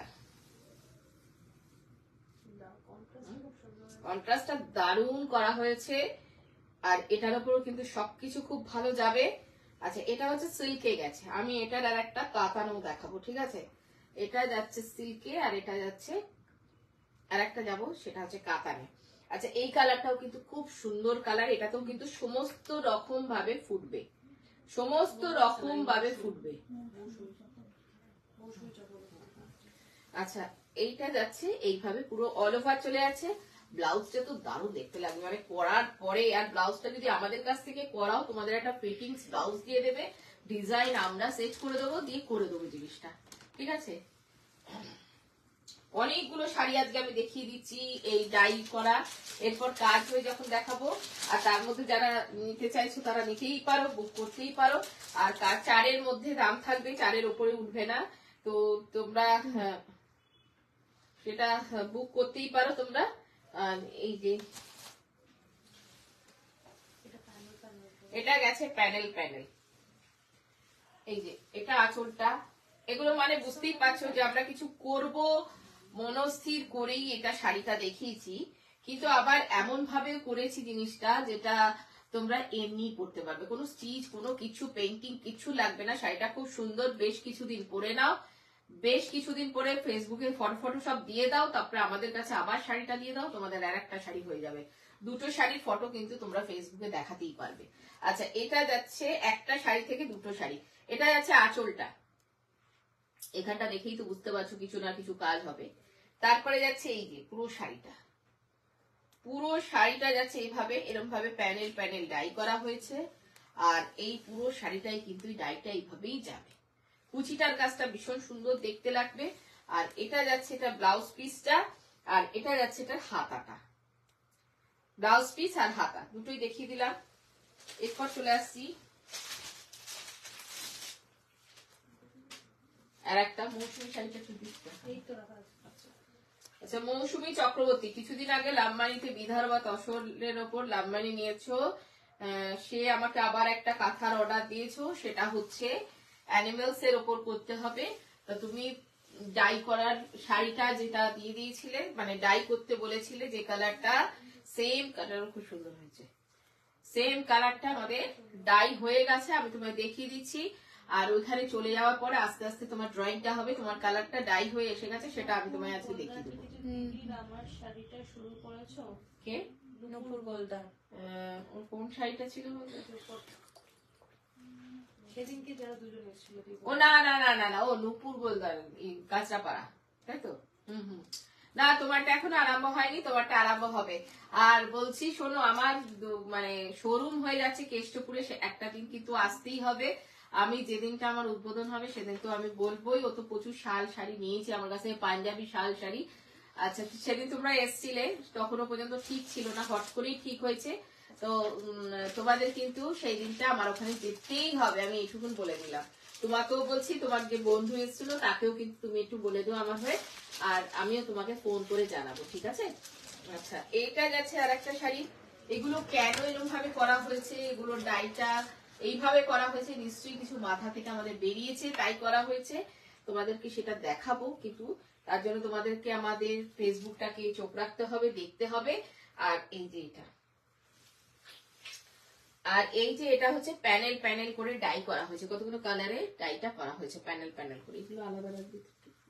কন্ট্রাস্টটা দারুণ করা হয়েছে। আর এটার উপরও কিন্তু সবকিছু খুব ভালো যাবে। আচ্ছা এটা হচ্ছে সিল্কে গেছে, আমি এটার আর একটা কাতানো দেখাবো, ঠিক আছে? এটা যাচ্ছে সিল্কে আর এটা যাচ্ছে আর একটা যাবো, সেটা হচ্ছে কাতানে। আচ্ছা এই কালারটাও কিন্তু খুব সুন্দর কালার, এটাতেও কিন্তু সমস্ত রকম ভাবে ফুটবে, সমস্ত রকম ভাবে ফুটবে। আচ্ছা এইটা যাচ্ছে এইভাবে পুরো অল ওভার চলে যাচ্ছে। ব্লাউজটা তো দারুণ দেখতে লাগবে, মানে পরার পরে। আর ব্লাউজটা যদি আমাদের কাছ থেকে করাও, তোমাদের একটা ফিটিংস ব্লাউজ দিয়ে দেবে, ডিজাইন আমরা সেট করে দেবো, দিয়ে করে দেবো জিনিসটা, ঠিক আছে? অনেকগুলো শাড়ি আজকে আমি দেখিয়ে দিচ্ছি এই ডাই করা, এরপর কাজ হয়ে যখন দেখাবো। আর তার মধ্যে যারা নিতে চাইছো তারা নিতেই পারো, বুক করতেই পারো। আর কাজ চারের মধ্যে দাম থাকবে, চারের ওপরে উঠবে না, তো তোমরা সেটা বুক করতেই পারো তোমরা। আর এই যে এটা গেছে প্যানেল প্যানেল, এই যে এটা আঁচলটা, এগুলো মানে বুঝতেই পারছো যে আমরা কিছু করব মনস্থির করেই এটা শাড়িটা দেখিয়েছি, কিন্তু আবার এমন ভাবে করেছি জিনিসটা যেটা তোমরা এমনি পরতে পারবে, কোনো স্টিচ কোনো কিছু পেইন্টিং কিছু লাগবে না। শাড়িটা খুব সুন্দর, বেশ কিছুদিন পরে নাও, বেশ কিছুদিন পরে ফেসবুকে ফটো ফটো সব দিয়ে দাও, তারপরে আমাদের কাছে আবার শাড়িটা দিয়ে দাও, তোমাদের আর একটা শাড়ি হয়ে যাবে। দুটো শাড়ির ফটো কিন্তু তোমরা ফেসবুকে দেখাতেই পারবে। আচ্ছা এটা যাচ্ছে একটা শাড়ি থেকে দুটো শাড়ি, এটা যাচ্ছে আঁচলটা, এখানটা দেখেই তো বুঝতে পারছো কিছু না কিছু কাজ হবে। তারপরে যাচ্ছে এই যে পুরো শাড়িটা, পুরো শাড়িটা যাচ্ছে এইভাবে, এরকম ভাবে প্যানেল প্যানেল ডাই করা হয়েছে। আর এই পুরো শাড়িটাই কিন্তু ডাইটা এইভাবেই যাবে। কুচিটার কাজটা ভীষণ সুন্দর দেখতে লাগবে। আর এটা যাচ্ছে এটা ব্লাউজ পিসটা, আর এটা যাচ্ছে এটা হাতাটা। ব্লাউজ পিস আর হাতা দুটোই দেখিয়ে দিলাম। এরপর চলে আসছি আর একটা মৌসুমী শাড়িটা একটু দিচ্ছি। এই তো রাখা আছে। আচ্ছা, মৌসুমী চক্রবর্তী কিছুদিন আগে লামবানিতে বিধারবা তসরের ওপর লামবানি নিয়েছো, সে আমাকে আবার একটা কাঁথার অর্ডার দিয়েছো, সেটা হচ্ছে অ্যানিমেলস এর ওপর করতে হবে। তো তুমি ডাই করার শাড়িটা যেটা দিয়ে দিয়েছিলে, মানে ডাই করতে বলেছিলে যে কালারটা, সেম কালার, খুব সুন্দর হয়েছে। সেম কালারটা আমাদের ডাই হয়ে গেছে, আমি তোমায় দেখিয়ে দিচ্ছি। আর ওইখানে চলে যাওয়ার পরে আস্তে আস্তে তোমার ড্রয়িংটা হবে, তোমার কালারটা ডাই হয়ে এসে গেছে, সেটা আমি তোমায় আজকে দেখিয়ে দেবো। আমার শাড়িটা শুরু করেছো কে? নূপুর গোলদার। আহ, ওর কোন শাড়িটা ছিল বলতো? সেদিনকে যারা দুজন এসেছিল ও না না না না না ও নূপুর গোলদার, কাঁচরাপাড়া, তাই তো? হুম হুম। না, তোমারটা এখনো আরম্ভ হয়নি, তোমারটা আরম্ভ হবে। আর বলছি শোনো, আমার দু- মানে শোরুম হয়ে যাচ্ছে কেষ্টপুরে, সে একটা দিন কিন্তু আসতেই হবে। আমি যেদিনটা আমার উদ্বোধন হবে সেদিন তো আমি বলবোই। ও তো প্রচুর শাল শাড়ি নিয়েছি আমার কাছে, পাঞ্জাবি শাল শাড়ি। আচ্ছা, সেদিন তোমরা এসছিলে, তখনও পর্যন্ত ঠিক ছিল না, হট করেই ঠিক হয়েছে। তো উম, তোমাদের কিন্তু সেই দিনটা আমার ওখানে যেতেই হবে, আমি এইটুকুন বলে দিলাম। তোমাকেও বলছি, তোমার যে বন্ধু এসেছিল তাকেও কিন্তু তুমি একটু বলে দিও আমার হয়ে, আর আমিও তোমাকে ফোন করে জানাবো, ঠিক আছে? আচ্ছা, এইটা যাচ্ছে আর একটা শাড়ি। এগুলো কেন এরকম ভাবে করা হয়েছে, এগুলো ডাইটা এইভাবে করা হয়েছে, নিশ্চয়ই কিছু মাথা থেকে আমাদের বেরিয়েছে, তাই করা হয়েছে। তোমাদেরকে সেটা দেখাবো, কিন্তু তার জন্য তোমাদেরকে আমাদের ফেসবুকটাকে চোখ রাখতে হবে, দেখতে হবে। আর এই যে এটা, আর এই যে এটা হচ্ছে প্যানেল প্যানেল করে ডাই করা হয়েছে, কতগুলো কালারে ডাইটা করা হয়েছে প্যানেল প্যানেল করে, এগুলো আলাদা আলাদা।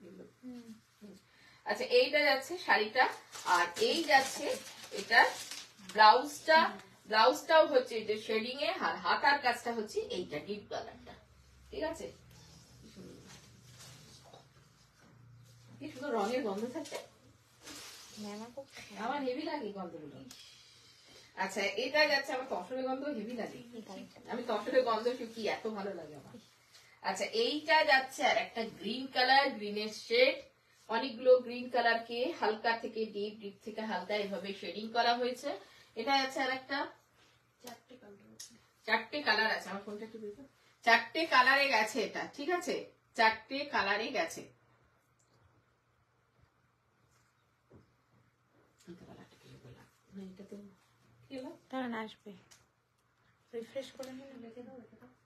আচ্ছা, এইটা যাচ্ছে শাড়িটা, আর এই যাচ্ছে এটা ব্লাউজটা। ব্লাউজটাও হচ্ছে যে শেডিং এ, আর হাতার কাজটা হচ্ছে এইটা ডিপ কালারটা, ঠিক আছে? কি শুধু রঙের গন্ধ থাকছে, আমার হেভি লাগে গন্ধগুলো। আচ্ছা, এটা যাচ্ছে আমার তসরের গন্ধ হেভি লাগে, আমি তসরের গন্ধ কি এত ভালো লাগে আমার। আচ্ছা, এইটা যাচ্ছে আর একটা গ্রিন কালার, গ্রিনের শেড। অনেকগুলো গ্রিন কালার কে হালকা থেকে ডিপ, ডিপ থেকে হালকা এভাবে শেডিং করা হয়েছে। এটা যাচ্ছে আর একটা, চারটে কালার আছে। চারটে কালার আছে, আমার ফোনটা একটু দেখো, চারটে কালারে গেছে এটা, ঠিক আছে? চারটে কালারে গেছে। দাঁড়ান, আসবে, রিফ্রেশ করে নিন, রেখে দাও, রেখে দাও।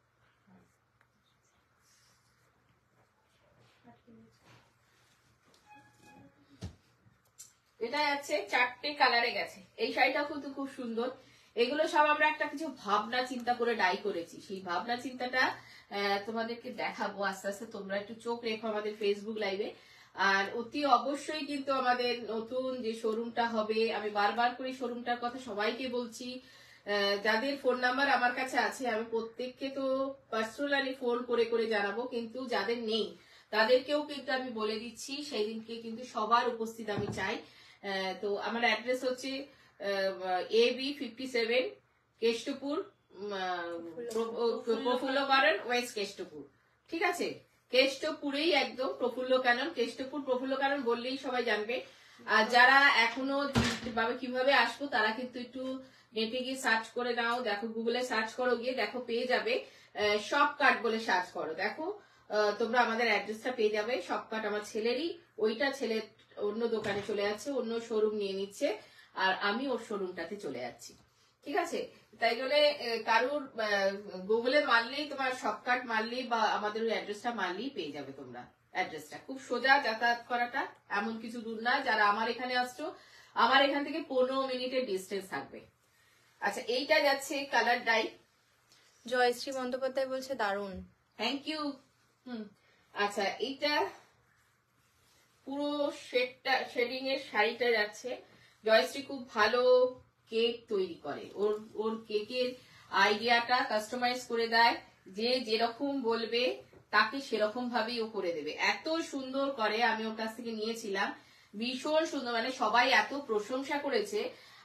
এটা যাচ্ছে চারটে কালারে গেছে। এই শাড়িটা কিন্তু খুব সুন্দর। এগুলো সব আমরা একটা কিছু ভাবনা চিন্তা করে ডাই করেছি, সেই ভাবনা চিন্তাটা আহ, তোমাদেরকে দেখাবো আস্তে আস্তে। তোমরা একটু চোখ রেখো আমাদের ফেসবুক লাইভে। আর অতি অবশ্যই কিন্তু আমাদের নতুন যে শোরুমটা হবে, আমি বারবার করে শোরুমটার কথা সবাইকে বলছি। আহ, যাদের ফোন নাম্বার আমার কাছে আছে আমি প্রত্যেককে তো পার্সোনালি ফোন করে করে জানাবো, কিন্তু যাদের নেই তাদেরকেও কিন্তু আমি বলে দিচ্ছি, সেই দিনকে কিন্তু সবার উপস্থিত আমি চাই। আহ, তো আমার অ্যাড্রেস হচ্ছে A B fifty seven Keshtopur, Prafulla Kanan, west Keshtopur, ঠিক আছে? কেষ্টপুরেই একদম প্রফুল্ল কানন, কেষ্টপুর প্রফুল্ল কানন বললেই সবাই জানবে। আর যারা এখনো ভাবে কিভাবে আসবো, তারা কিন্তু একটু নেটে গিয়ে সার্চ করে নাও, দেখো গুগলে সার্চ করো, গিয়ে দেখো পেয়ে যাবে, শপ কার্ট বলে সার্চ করো, দেখো আহ, তোমরা আমাদের অ্যাড্রেসটা পেয়ে যাবে। শপ কার্ট আমার ছেলেরই, ওইটা ছেলে অন্য দোকানে চলে যাচ্ছে, অন্য শোরুম নিয়ে নিচ্ছে, আর আমি ওর শোরুমটাতে চলে যাচ্ছি, ঠিক আছে? তাই জন্য কারুর গুগলে মারলেই, তোমার শপকার্ট মারলেই বা আমাদের ওই অ্যাড্রেসটা মারলেই পেয়ে যাবে তোমরা। অ্যাড্রেসটা খুব সোজা, যাতায়াত করাটা এমন কিছু দূর না। যারা আমার এখানে আসছো, আমার এখান থেকে পনেরো মিনিটের ডিস্টেন্স থাকবে। আচ্ছা, এইটা যাচ্ছে কালার ডাই। জয়শ্রী বন্দ্যোপাধ্যায় বলছে দারুণ, থ্যাংক ইউ। হুম, আচ্ছা, এইটা পুরো শেডটা, শেডিং এর শাড়িটা যাচ্ছে। জয়শ্রী খুব ভালো কেক তৈরি করে, ওর ওর কেকের আইডিয়াটা কাস্টমাইজ করে দেয়, যে যেরকম বলবে তাকে সেরকম ভাবেই ও করে দেবে, এত সুন্দর করে। আমি ওর কাছ থেকে নিয়েছিলাম, ভীষণ সুন্দর, মানে সবাই এত প্রশংসা করেছে।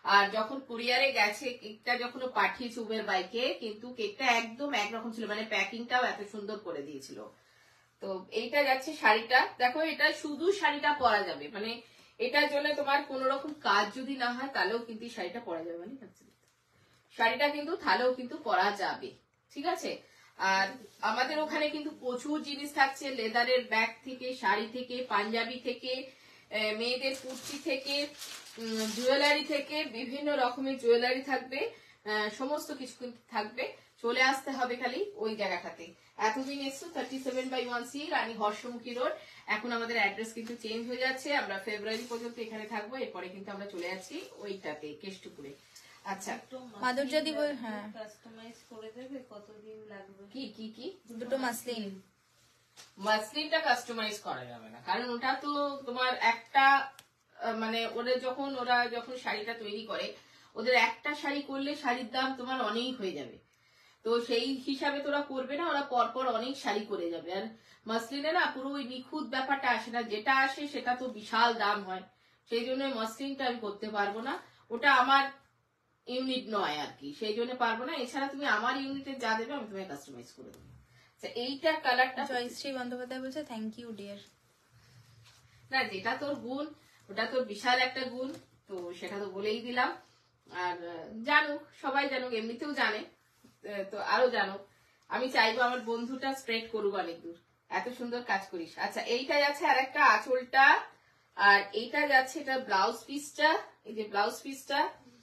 আর যখন কুরিয়ারে গেছে কেকটা যখন ও পাঠিয়েছে উবের বাইকে, কিন্তু কেকটা একদম একরকম ছিল, মানে প্যাকিংটাও এত সুন্দর করে দিয়েছিল। তো এইটা যাচ্ছে শাড়িটা, দেখো এটা শুধু শাড়িটা পরা যাবে, মানে এটার জন্য তোমার কোন রকম কাজ যদি না হয় তাহলেও কিন্তু শাড়িটা পরা যাবে, মানে শাড়িটা কিন্তু তাহলেও কিন্তু পরা যাবে, ঠিক আছে। আর আমাদের ওখানে কিন্তু প্রচুর জিনিস থাকছে, লেদারের ব্যাগ থেকে, শাড়ি থেকে, পাঞ্জাবি থেকে, মেয়েদের কুর্তি থেকে, জুয়েলারি থেকে, বিভিন্ন রকমের জুয়েলারি থাকবে, সমস্ত কিছু কিন্তু থাকবে। চলে আসতে হবে খালি ওই জায়গাটাতে। এতদিন এসছো thirty seven by one C Rani Harshamukhi road, এখন আমাদের অ্যাড্রেস কিন্তু চেঞ্জ হয়ে যাচ্ছে। আমরা ফেব্রুয়ারি পর্যন্ত এখানে থাকবো, এরপরে কিন্তু আমরা চলে যাচ্ছি ওইটাতে কেষ্টপুরে। আচ্ছা মাদুর যদি হ্যাঁ কাস্টমাইজ করে দেবে, কতদিন লাগবে? কি কি কি দুটো মাসলিন, মাসলিনটা কাস্টমাইজ করা যাবে না, কারণ ওটা তো তোমার একটা মানে ওরা যখন ওরা যখন শাড়িটা তৈরি করে, ওদের একটা শাড়ি করলে শাড়ির দাম তোমার অনেক হয়ে যাবে। তো সেই হিসাবে তোরা করবে না, ওরা পরপর অনেক শাড়ি করে যাবে। আর মাসলিনে না পুরো ওই নিখুঁত ব্যাপারটা আসে না, যেটা আসে সেটা তো বিশাল দাম হয়। সেই জন্য মাসলিনটা আমি করতে পারবো না, ওটা আমার ইউনিট নয় আর কি, সেই জন্য পারবো না। এছাড়া তুমি আমার ইউনিটে যা দেবে আমি তোমায় কাস্টমাইজ করে দেবো। এইটার কালারটা জয়শ্রী বন্দ্যোপাধ্যায় বলছে থ্যাংক ইউ ডিয়ার। না, যেটা তোর গুণ ওটা তোর বিশাল একটা গুণ, তো সেটা তো বলেই দিলাম। আর জানুক, সবাই জানুক, এমনিতেও জানে তো আরো জানুক। আমি চাইবো আমার বন্ধুটা স্প্রেড করুক অনেক দূর, এত সুন্দর কাজ করিস। আচ্ছা এইটা যাচ্ছে আর একটা আঁচলটা, আর এইটা যাচ্ছে এটা ব্লাউজ পিসটা, এই যে ব্লাউজ পিসটা,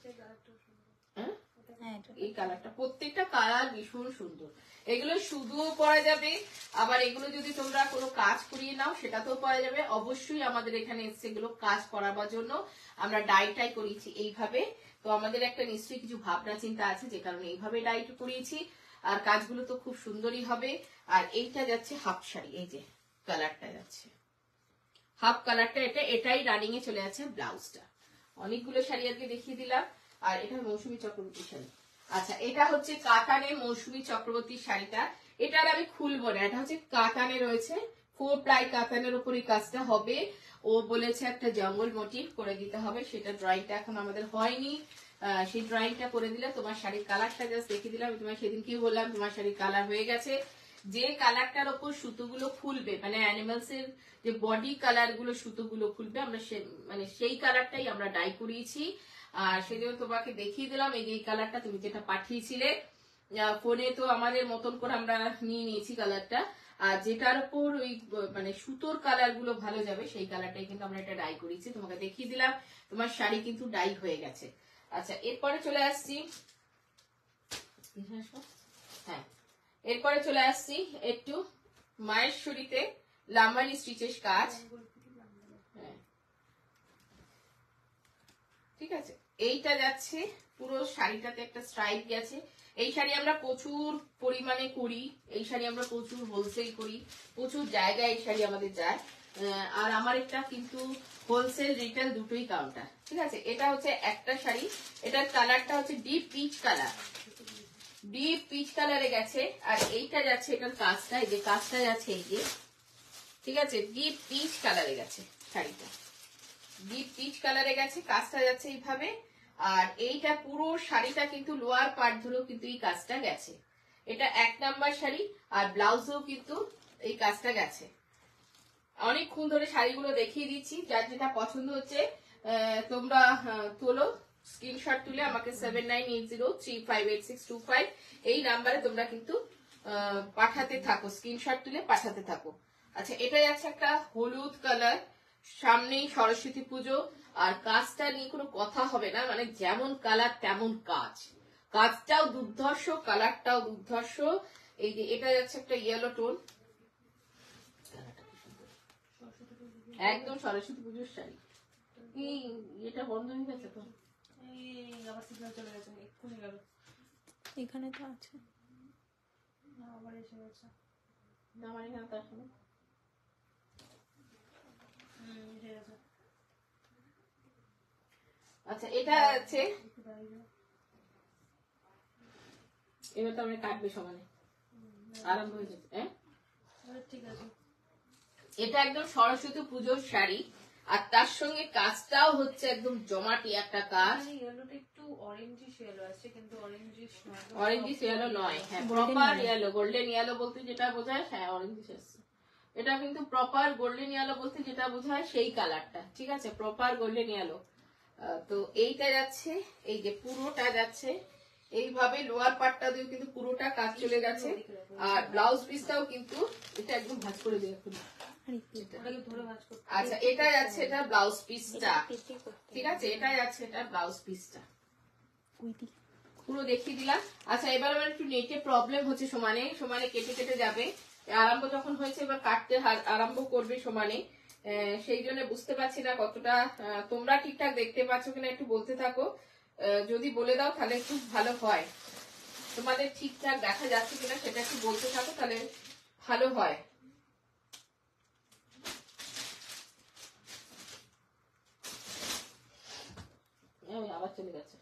এই কালারটা, প্রত্যেকটা কালার ভীষণ সুন্দর। এগুলো শুধুও পরা যাবে, আবার এগুলো যদি তোমরা কোনো কাজ করিয়ে নাও সেটাতেও পরা যাবে। অবশ্যই আমাদের এখানে এসছে এগুলো কাজ করাবার জন্য, আমরা ডাইটাই করিয়েছি এইভাবে। তো আমাদের একটা নিশ্চয়ই কিছু ভাবনা চিন্তা আছে, যে কারণে এইভাবে ডাইট করিয়েছি। আর কাজগুলো তো খুব সুন্দরই হবে। আর এইটা যাচ্ছে হাফ শাড়ি, এই যে কালারটা যাচ্ছে হাফ কালারটা, এটা এটাই রানিং এ চলে যাচ্ছে ব্লাউজটা। অনেকগুলো শাড়ি আজকে দেখিয়ে দিলাম। আর এটা মৌসুমী চক্রবর্তী শাড়ি। আচ্ছা এটা হচ্ছে কাতানের মৌসুমী চক্রবর্তী শাড়িটা, এটার আমি খুলবো না, এটা হচ্ছে কাতানে রয়েছে, ফোর প্লাই কাতানের উপর এই কাজটা হবে। ও বলেছে একটা জঙ্গল মোটিভ করে দিতে হবে, সেটা ড্রয়িংটা এখন আমাদের হয়নি। সেই ড্রয়িংটা করে দিলে তোমার শাড়ির কালারটা জাস্ট দেখিয়ে দিলাম। তোমার সেদিন কি বললাম, তোমার শাড়ির কালার হয়ে গেছে। যে কালারটার ওপর সুতোগুলো খুলবে, মানে অ্যানিমালস এর যে বডি কালার গুলো সুতোগুলো খুলবে, আমরা মানে সেই কালারটাই আমরা ডাই করিয়েছি। আর সেই জন্য তোমাকে দেখিয়ে দিলাম এই যে এই কালারটা তুমি যেটা পাঠিয়েছিলে ফোনে, তো আমাদের মতন করে আমরা নিয়ে নিয়েছি কালারটা। আর যেটার উপর ওই মানে সুতোর কালার গুলো ভালো যাবে সেই কালারটাই কিন্তু আমরা এটা ডাই করেছি, তোমাকে দেখিয়ে দিলাম। তোমার শাড়ি কিন্তু ডাই হয়ে গেছে। আচ্ছা এরপরে চলে আসছি, হ্যাঁ এরপরে চলে আসছি একটু মায়ের শরীতে লাম্বানি স্টিচের কাজ। হ্যাঁ ঠিক আছে, এইটা যাচ্ছে পুরো শাড়িটাতে একটা স্ট্রাইপ গেছে। এই শাড়ি আমরা প্রচুর পরিমাণে করি, এই শাড়ি আমরা প্রচুর হোলসেল করি, প্রচুর জায়গায় এই শাড়ি আমাদের যায়। আর আমার একটা কিন্তু হোলসেল রিটেল দুটোই কাউন্টার, ঠিক আছে। এটা হচ্ছে একটা শাড়ি, এটার কালারটা হচ্ছে deep peach colour, deep peach কালারে গেছে। আর এইটা যাচ্ছে এটার কাজটা, এই যে কাজটা যাচ্ছে এই যে, ঠিক আছে, ডিপ পিচ কালারে গেছে শাড়িটা, ডিপ পিচ কালারে গেছে, কাজটা যাচ্ছে এইভাবে। আর এইটা পুরো শাড়িটা কিন্তু লোয়ার পার্ট ধরেও কিন্তু এই কাজটা গেছে। এটা এক নাম্বার শাড়ি, আর ব্লাউজেও কিন্তু এই কাজটা গেছে। অনেকক্ষণ ধরে শাড়িগুলো দেখিয়ে দিচ্ছি, যার যেটা পছন্দ হচ্ছে তোমরা তোলো, স্ক্রিনশট তুলে আমাকে seven nine eight zero three five eight six two five এই নাম্বারে তোমরা কিন্তু পাঠাতে থাকো, স্ক্রিনশট তুলে পাঠাতে থাকো। আচ্ছা এটা যাচ্ছে একটা হলুদ কালার, সামনেই সরস্বতী পুজো, আর কাজটা নিয়ে কোনো কথা হবে না, মানে যেমন কালার তেমন কাজ, কাজটাও দুর্ধর্ষ, কালারটাও দুর্ধর্ষ। এই যে এটা যাচ্ছে একটা ইয়েলো টোন, একদম সরস্বতী পুজোর শাড়ি। এই এটা বন্ধ হয়ে গেছে তো, আবার সিগন্যাল চলে গেছে, এক্ষুনি গেল। এখানে তো আছে, আবার এসে গেছে। না মানে না তার সময় হুম এসে গেছে। আচ্ছা এটা আছে, এবার তো আমরা কাটবে সমানে, আরম্ভ হয়ে যাচ্ছে। হ্যাঁ ঠিক আছে, এটা একদম সরস্বতী পুজোর শাড়ি। আর তার সঙ্গে কাজটাও হচ্ছে একদম জমাটি একটা কাজ। মানে ইয়েলোটা একটু অরেঞ্জিশ ইয়েলো আছে, কিন্তু অরেঞ্জিশ নয়, অরেঞ্জিশ ইয়েলো নয়, হ্যাঁ প্রপার ইয়েলো, গোল্ডেন ইয়েলো বলতে যেটা বোঝায়, হ্যাঁ অরেঞ্জিশ আছে, এটা কিন্তু প্রপার গোল্ডেন ইয়েলো বলতে যেটা বোঝায় সেই কালারটা, ঠিক আছে, প্রপার গোল্ডেন ইয়েলো। তো এইটা যাচ্ছে, এই যে পুরোটা যাচ্ছে এইভাবে, লোয়ার পার্টটা দিয়ে কিন্তু পুরোটা কাজ চলে গেছে। আর ব্লাউজ পিসটাও কিন্তু এটা একদম ভাঁজ করে দিয়ে এখন, ওটাকে ধরে ভাঁজ করতে। আচ্ছা এটা যাচ্ছে এটা ব্লাউজ পিসটা, ঠিক আছে, এটা যাচ্ছে এটা ব্লাউজ পিসটা, পুরো দেখিয়ে দিলাম। আচ্ছা এবার আমার একটু নেটে প্রবলেম হচ্ছে, সমানে সমানে কেটে কেটে যাবে, আরম্ভ যখন হয়েছে এবার কাটতে আরম্ভ করবে সমানে, সেই জন্য বুঝতে পারছি না কতটা তোমরা ঠিকঠাক দেখতে পাচ্ছ কিনা, একটু বলতে থাকো, যদি বলে দাও তাহলে খুব ভালো হয়, তোমাদের ঠিকঠাক দেখা যাচ্ছে কিনা সেটা একটু বলতে থাকো, তাহলে ভালো হয়। আবার চলে গেছে,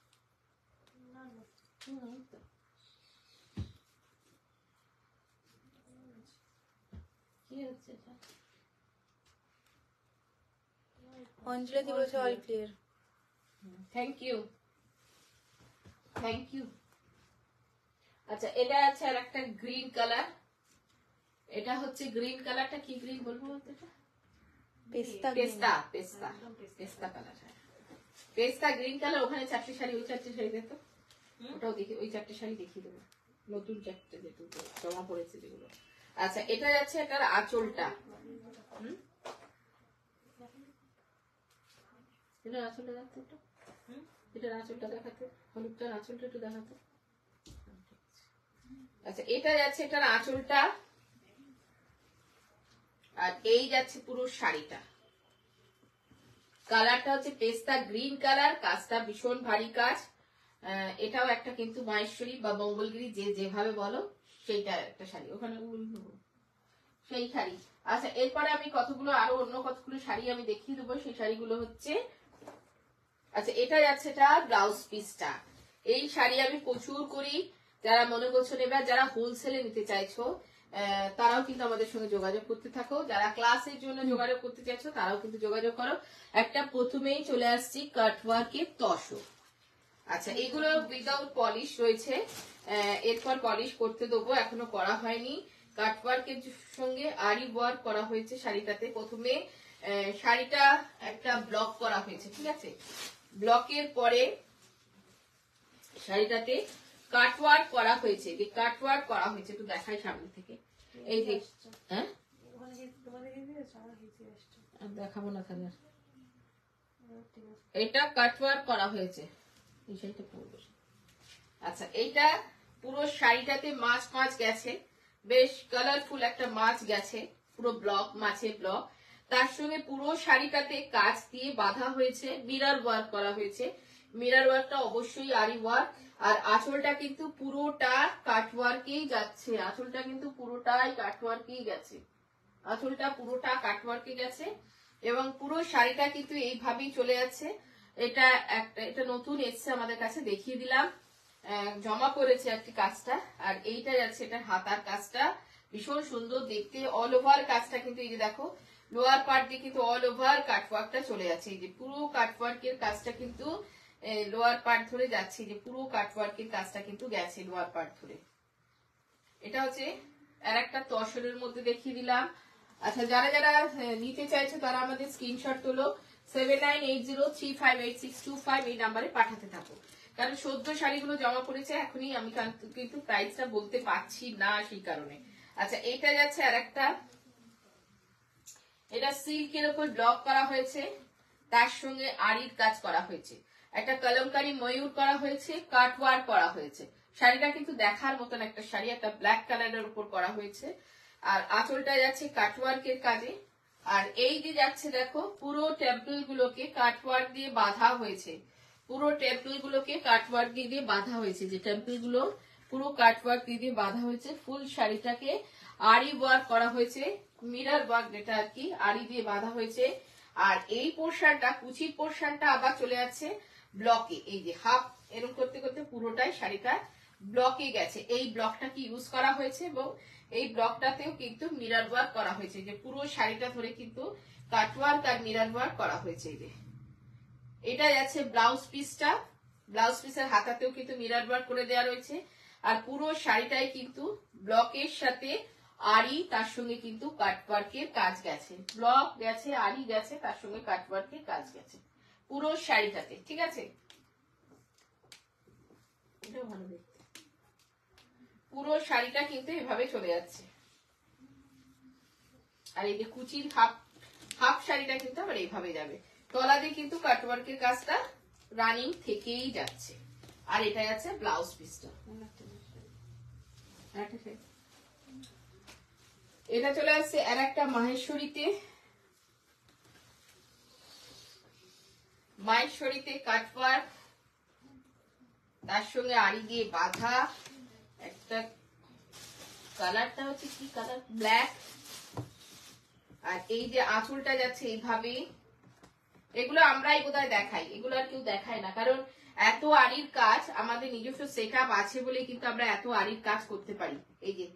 কি হচ্ছে এটা? অঞ্জলি বলছে all clear. Thank you, thank you. আচ্ছা এটা আছে আর একটা গ্রিন কালার, এটা হচ্ছে গ্রিন কালারটা, কি গ্রিন বলবো বলতে, পেস্তা পেস্তা পেস্তা পেস্তা কালার, পেস্তা গ্রিন কালার। ওখানে চারটে শাড়ি, ওই চারটে শাড়ি দেখো, ওটাও দেখি, ওই চারটে শাড়ি দেখিয়ে দেবো, নতুন চারটে যেটুকু জমা পড়েছে যেগুলো। আচ্ছা এটা যাচ্ছে এটার আঁচলটা, হুম এটার আঁচলটা দেখাতে, এটা এটার আঁচলটা দেখাতে, হলুদটার আঁচলটা একটু দেখাতে। আচ্ছা এটা যাচ্ছে এটার আঁচলটা, আর এই যাচ্ছে পুরো শাড়িটা। কালারটা হচ্ছে পেস্তা গ্রিন কালার, কাজটা ভীষণ ভারী কাজ। এটাও একটা কিন্তু মাহেশ্বরী বা মঙ্গলগিরি যে যেভাবে বলো সেইটা একটা শাড়ি, ওখানে সেই শাড়ি। আচ্ছা এরপরে আমি কতগুলো আরো অন্য কতগুলো শাড়ি আমি দেখিয়ে দেবো, সেই শাড়িগুলো হচ্ছে, আচ্ছা এটা যাচ্ছে এটা ব্লাউজ পিসটা। এই শাড়ি আমি প্রচুর করি, যারা মনে করছো নেবে, যারা হোলসেলে নিতে চাইছো তারাও কিন্তু আমাদের সঙ্গে যোগাযোগ করতে থাকো, যারা ক্লাসের জন্য যোগাযোগ করতে চাইছো তারাও কিন্তু যোগাযোগ করো। একটা প্রথমেই চলে আসছি কাটওয়ার্কের তসর। আচ্ছা এগুলো উইদাউট পলিশ রয়েছে, এরপর পলিশ করতে দেবো, এখনো করা হয়নি। কাটওয়ার্কের সঙ্গে আরি ওয়ার্ক করা হয়েছে শাড়িটাতে। প্রথমে শাড়িটা একটা ব্লক করা হয়েছে, ঠিক আছে, ব্লকের পরে শাড়িটাতে কাটওয়ার্ক করা হয়েছে, যে কাটওয়ার্ক করা হয়েছে একটু দেখাই সামনে থেকে, এই যে, হ্যাঁ দেখাবো না তাহলে, এটা কাটওয়ার্ক করা হয়েছে এই শাড়িটা পরবো। আচ্ছা এইটা পুরো শাড়িটাতে মাছ মাছ গেছে, বেশ কালারফুল একটা মাছ গেছে, পুরো ব্লক, মাছের ব্লক। তার সঙ্গে পুরো শাড়িটাতে কাজ দিয়ে বাঁধা হয়েছে, মিরর ওয়ার্ক করা হয়েছে। মিরর ওয়ার্কটা অবশ্যই আরি ওয়ার্ক। আর আঁচলটা কিন্তু পুরোটা কাটওয়ার্কেই যাচ্ছে, আঁচলটা কিন্তু পুরোটাই কাটওয়ার্কেই গেছে, আঁচলটা পুরোটা কাটওয়ার্কে গেছে, এবং পুরো শাড়িটা কিন্তু এইভাবেই চলে যাচ্ছে। এটা একটা, এটা নতুন এসছে আমাদের কাছে, দেখিয়ে দিলাম, জমা পড়েছে একটি কাজটা। আর এইটা যাচ্ছে এটা হাতার কাজটা, ভীষণ সুন্দর দেখতে, অল ওভার কাজটা কিন্তু, এই যে দেখো লোয়ার পার্ট দিয়ে কিন্তু অল ওভার কাটওয়ার্কটা চলে যাচ্ছে, এই যে পুরো কাটওয়ার্কের কাজটা কিন্তু লোয়ার পার্ট ধরে যাচ্ছে, যে পুরো কাটওয়ার্কের কাজটা কিন্তু গেছে লোয়ার পার্ট ধরে। এটা হচ্ছে আর একটা তসরের মধ্যে দেখিয়ে দিলাম। আচ্ছা যারা যারা নিতে চাইছো তারা আমাদের স্ক্রিনশট তোলো, seven nine eight zero three five eight six two five এই নাম্বারে পাঠাতে থাকো, কারণ সদ্য শাড়িগুলো জমা পড়েছে, এখনই আমি কিন্তু প্রাইসটা বলতে পারছি না সেই কারণে। আচ্ছা এটা যাচ্ছে আর একটা, এটা সিল্কের উপর ব্লক করা হয়েছে, তার সঙ্গে আরির কাজ করা হয়েছে, একটা কলমকারী ময়ূর করা হয়েছে, কাটওয়ার্ক করা হয়েছে। শাড়িটা কিন্তু দেখার মতন একটা শাড়ি, একটা ব্ল্যাক কালারের উপর করা হয়েছে। আর আঁচলটা যাচ্ছে কাটওয়ার্কের কাজে। আর এই যে যাচ্ছে দেখো পুরো টেম্পল গুলোকে কাটওয়ার্ক দিয়ে বাঁধা হয়েছে, পুরো টেম্পল গুলোকে কাটওয়ার্ক দিয়ে দিয়ে বাঁধা হয়েছে, যে টেম্পল গুলো পুরো কাটওয়ার্ক দিয়ে দিয়ে বাঁধা হয়েছে। ফুল শাড়িটাকে আরি ওয়ার্ক করা হয়েছে, মিরর ওয়ার্ক যেটা আর কি, আরি দিয়ে বাঁধা হয়েছে। আর এই পোর্শনটা, কুচির পোর্শনটা আবার চলে যাচ্ছে ব্লকে, এই যে হাফ এরকম করতে করতে পুরোটাই শাড়িটা ব্লকে গেছে। এই ব্লকটাকে ইউজ করা হয়েছে এবং এই ব্লকটাতেও কিন্তু মিরর ওয়ার্ক করা হয়েছে, যে পুরো শাড়িটা ধরে কিন্তু কাটওয়ার্ক আর মিরর ওয়ার্ক করা হয়েছে। এই যে এটা যাচ্ছে ব্লাউজ পিসটা, ব্লাউজ পিসের হাতাতেও কিন্তু মিরর ওয়ার্ক করে দেওয়া রয়েছে। আর পুরো শাড়িটাই কিন্তু ব্লকের সাথে আরি, তার সঙ্গে কিন্তু কাটওয়ার্কের কাজ গেছে, ব্লক গেছে, আরি গেছে, তার সঙ্গে কাটওয়ার্কের কাজ গেছে পুরো শাড়িটাতে। ঠিক আছে, এটাও ভালো দেখতে। পুরো শাড়িটা কিন্তু এভাবে চলে যাচ্ছে। আর এই যে কুচির হাফ হাফ শাড়িটা কিন্তু আবার এইভাবে যাবে। তলাতে কিন্তু কাটওয়ার্কের কাজটা রানিং থেকেই যাচ্ছে। আর এটা আছে ব্লাউজ পিসটা। এটা চলে আসছে আর একটা মাহেশ্বরীতে, মাহেশ্বরীতে কাটওয়ার্ক, তার সঙ্গে আড়ি দিয়ে বাঁধা। একটা কালারটা হচ্ছে কি কালার, ব্ল্যাক। আর এই যে আঁচলটা যাচ্ছে এইভাবে। এগুলো আমরাই বোধহয় দেখাই, এগুলো আর কেউ দেখায় না, কারণ এত আড়ির কাজ আমাদের নিজস্ব সেট আপ আছে বলে কিন্তু আমরা এত আড়ির কাজ করতে পারি। এই যে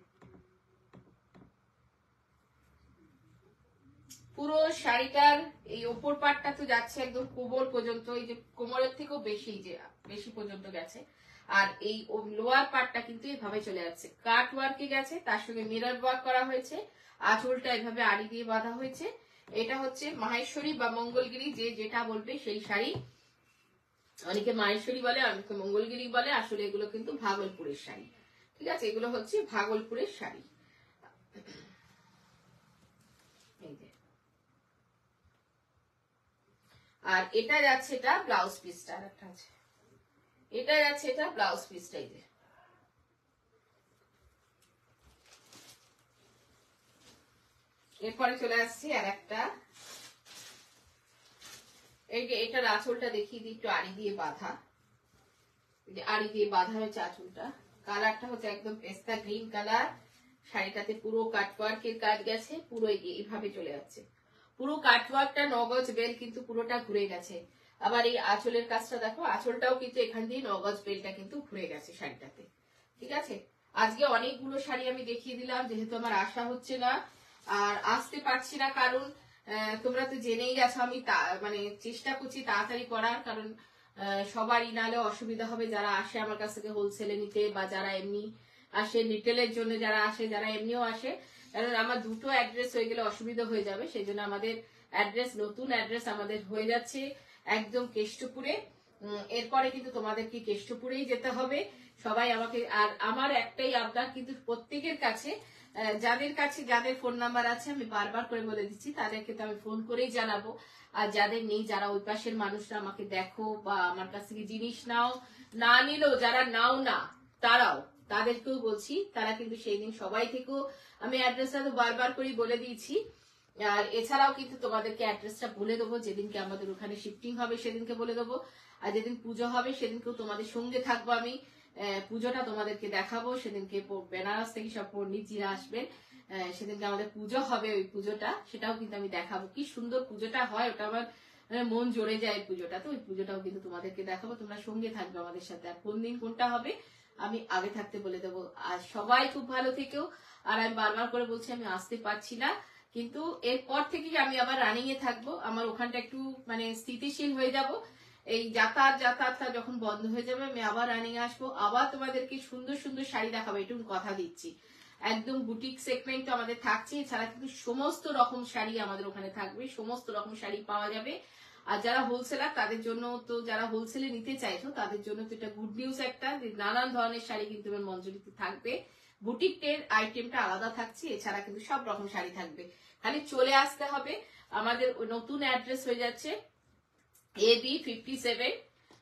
পুরো শাড়িটার এই ওপর পাটটা তো যাচ্ছে একদম কোমর পর্যন্ত, এই যে কোমরের থেকেও বেশি, যে বেশি পর্যন্ত গেছে। আর এই লোয়ার পার্টটা কিন্তু এভাবে চলে যাচ্ছে, কাট ওয়ার্কে গেছে, তার সঙ্গে মিরর ওয়ার্ক করা হয়েছে, আঁচলটা এভাবে আড়ি দিয়ে বাঁধা হয়েছে। এটা হচ্ছে মাহেশ্বরী বা মঙ্গলগিরি, যে যেটা বলবে সেই শাড়ি। অনেকে মাহেশ্বরী বলে, অনেকে মঙ্গলগিরি বলে, আসলে এগুলো কিন্তু ভাগলপুরের শাড়ি। ঠিক আছে, এগুলো হচ্ছে ভাগলপুরের শাড়ি। আর এটা যাচ্ছে এটা ব্লাউজ পিসটা, আর একটা আছে, এটা যাচ্ছে এটা ব্লাউজ পিসটা। এই যে এরপরে চলে আসছি আর একটা, এই যে এটার আঁচলটা দেখিয়ে দিই, একটু আড়ি দিয়ে বাঁধা, আড়ি দিয়ে বাঁধা হয়েছে আঁচলটা। কালারটা হচ্ছে একদম পেস্তা গ্রিন কালার। শাড়িটাতে পুরো কাটওয়ার্কের কাজ গেছে, পুরো এইভাবে চলে যাচ্ছে। পুরো কাটওয়ার্কটা নগজ বেল কিন্তু পুরোটা ঘুরে গেছে। আবার এই আঁচলের কাজটা দেখো, আঁচলটাও কিন্তু এখান দিয়ে নগজ বেলটা কিন্তু ঘুরে গেছে শাড়িটাতে। ঠিক আছে, আজকে অনেকগুলো শাড়ি আমি দেখিয়ে দিলাম, যেহেতু আমার আশা হচ্ছে না আর আসতে পারছি না, কারণ তোমরা তো জেনেই গেছো আমি মানে চেষ্টা করছি তাড়াতাড়ি করার, কারণ সবারই নালে অসুবিধা হবে যারা আসে আমার কাছ থেকে হোলসেলে নিতে, বা যারা এমনি আসে রিটেলের জন্য, যারা আসে, যারা এমনিও আসে। কারণ আমার দুটো অ্যাড্রেস হয়ে গেলে অসুবিধা হয়ে যাবে, সেই জন্য আমাদের অ্যাড্রেস, নতুন অ্যাড্রেস আমাদের হয়ে যাচ্ছে একদম কেষ্টপুরে। এরপরে কিন্তু তোমাদেরকে কেষ্টপুরেই যেতে হবে সবাই আমাকে। আর আমার একটাই আবদার কিন্তু প্রত্যেকের কাছে, যাদের কাছে যাদের ফোন নাম্বার আছে আমি বারবার করে বলে দিচ্ছি, তাদেরকে তো আমি ফোন করেই জানাবো। আর যাদের নেই, যারা ওই পাশের মানুষরা আমাকে দেখো বা আমার কাছ থেকে জিনিস নাও, না নিলেও যারা নাও না তারাও, তাদেরকেও বলছি, তারা কিন্তু সেই দিন সবাই থেকেও আমি অ্যাড্রেসটা তো বারবার করে বলে দিয়েছি। আর এছাড়াও কিন্তু তোমাদেরকে অ্যাড্রেসটা বলে দেবো, যেদিনকে আমাদের ওখানে শিফটিং হবে সেদিনকে বলে দেবো। আর যেদিন পুজো হবে সেদিনকেও তোমাদের সঙ্গে থাকবো আমি, পুজোটা তোমাদেরকে দেখাবো। সেদিনকে বেনারস থেকে সব পণ্ডিতজিরা আসবেন, সেদিনকে আমাদের পুজো হবে, ওই পুজোটা সেটাও কিন্তু আমি দেখাবো। কি সুন্দর পুজোটা হয়, ওটা আমার মন জড়ে যায় পুজোটা, তো ওই পুজোটাও কিন্তু তোমাদেরকে দেখাবো। তোমরা সঙ্গে থাকবে আমাদের সাথে। আর কোন দিন কোনটা হবে আমি আগে থাকতে বলে দেবো। আর সবাই খুব ভালো থেকেও। আর আমি বারবার করে বলছি আমি আসতে পারছি না, কিন্তু এরপর থেকে আমি আবার রানিং এ থাকবো। আমার ওখানটা একটু মানে স্থিতিশীল হয়ে যাব, এই যাতায়াত যাতায়াতটা যখন বন্ধ হয়ে যাবে আমি আবার রানিং এ আসবো, আবার তোমাদেরকে সুন্দর সুন্দর শাড়ি দেখাবো, এটুকু কথা দিচ্ছি। একদম বুটিক সেগমেন্ট আমাদের থাকছে, এছাড়া কিন্তু সমস্ত রকম শাড়ি আমাদের ওখানে থাকবে, সমস্ত রকম শাড়ি পাওয়া যাবে। আর যারা হোলসেলার তাদের জন্য তো, যারা হোলসেলে নিতে চাইছো তাদের জন্য তো এটা গুড নিউজ একটা, যে নানান ধরনের শাড়ি কিন্তু আমার মঞ্জুরিতে থাকবে। বুটিকের আইটেমটা আলাদা থাকছে, এছাড়া কিন্তু সব রকম শাড়ি থাকবে। খালি চলে আসতে হবে। আমাদের নতুন অ্যাড্রেস হয়ে যাচ্ছে A B fifty seven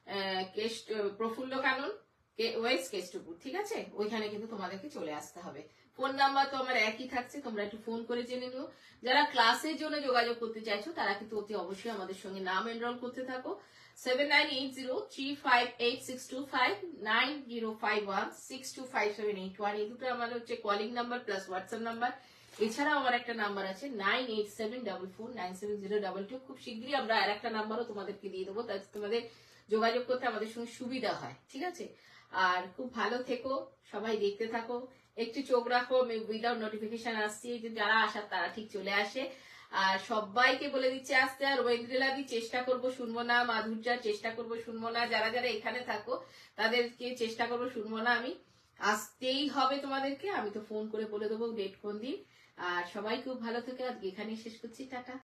Prafulla Kanan west Keshtopur. ঠিক আছে, ওইখানে কিন্তু তোমাদেরকে চলে আসতে হবে। ফোন নাম্বার তো আমার একই থাকছে, তোমরা একটু ফোন করে জেনে নিও। যারা ক্লাসের জন্য যোগাযোগ করতে চাইছো তারা কিন্তু অতি অবশ্যই আমাদের সঙ্গে নাম এনরোল করতে থাকো। Seven nine eight zero three five eight six two five nine zero five one six two five seven eight one এই দুটো আমার হচ্ছে calling number plus WhatsApp number. এছাড়াও আমার একটা নাম্বার আছে nine eight seven double four nine seven zero double two. খুব শীঘ্রই আমরা আর একটা নাম্বারও তোমাদেরকে দিয়ে দেবো, তাতে তোমাদের যোগাযোগ করতে আমাদের সঙ্গে সুবিধা হয়। ঠিক আছে, আর খুব ভালো থেকো, সবাই দেখতে থাকো, একটু চোখ রাখো। আমি উইদাউট নোটিফিকেশন আসছি, যারা আসার তারা ঠিক চলে আসে। আর সবাইকে বলে দিচ্ছে আসতে, আর ওয়েন্দ্রিলাদি চেষ্টা করব শুনবো না, মাধুর্যার চেষ্টা করব শুনবো না, যারা যারা এখানে থাকো তাদেরকে চেষ্টা করব শুনবো না আমি। আসতেই হবে তোমাদেরকে, আমি তো ফোন করে বলে দেবো ডেট কোন দিন। আর সবাই খুব ভালো থেকে আজকে এখানেই শেষ করছি, টাটা।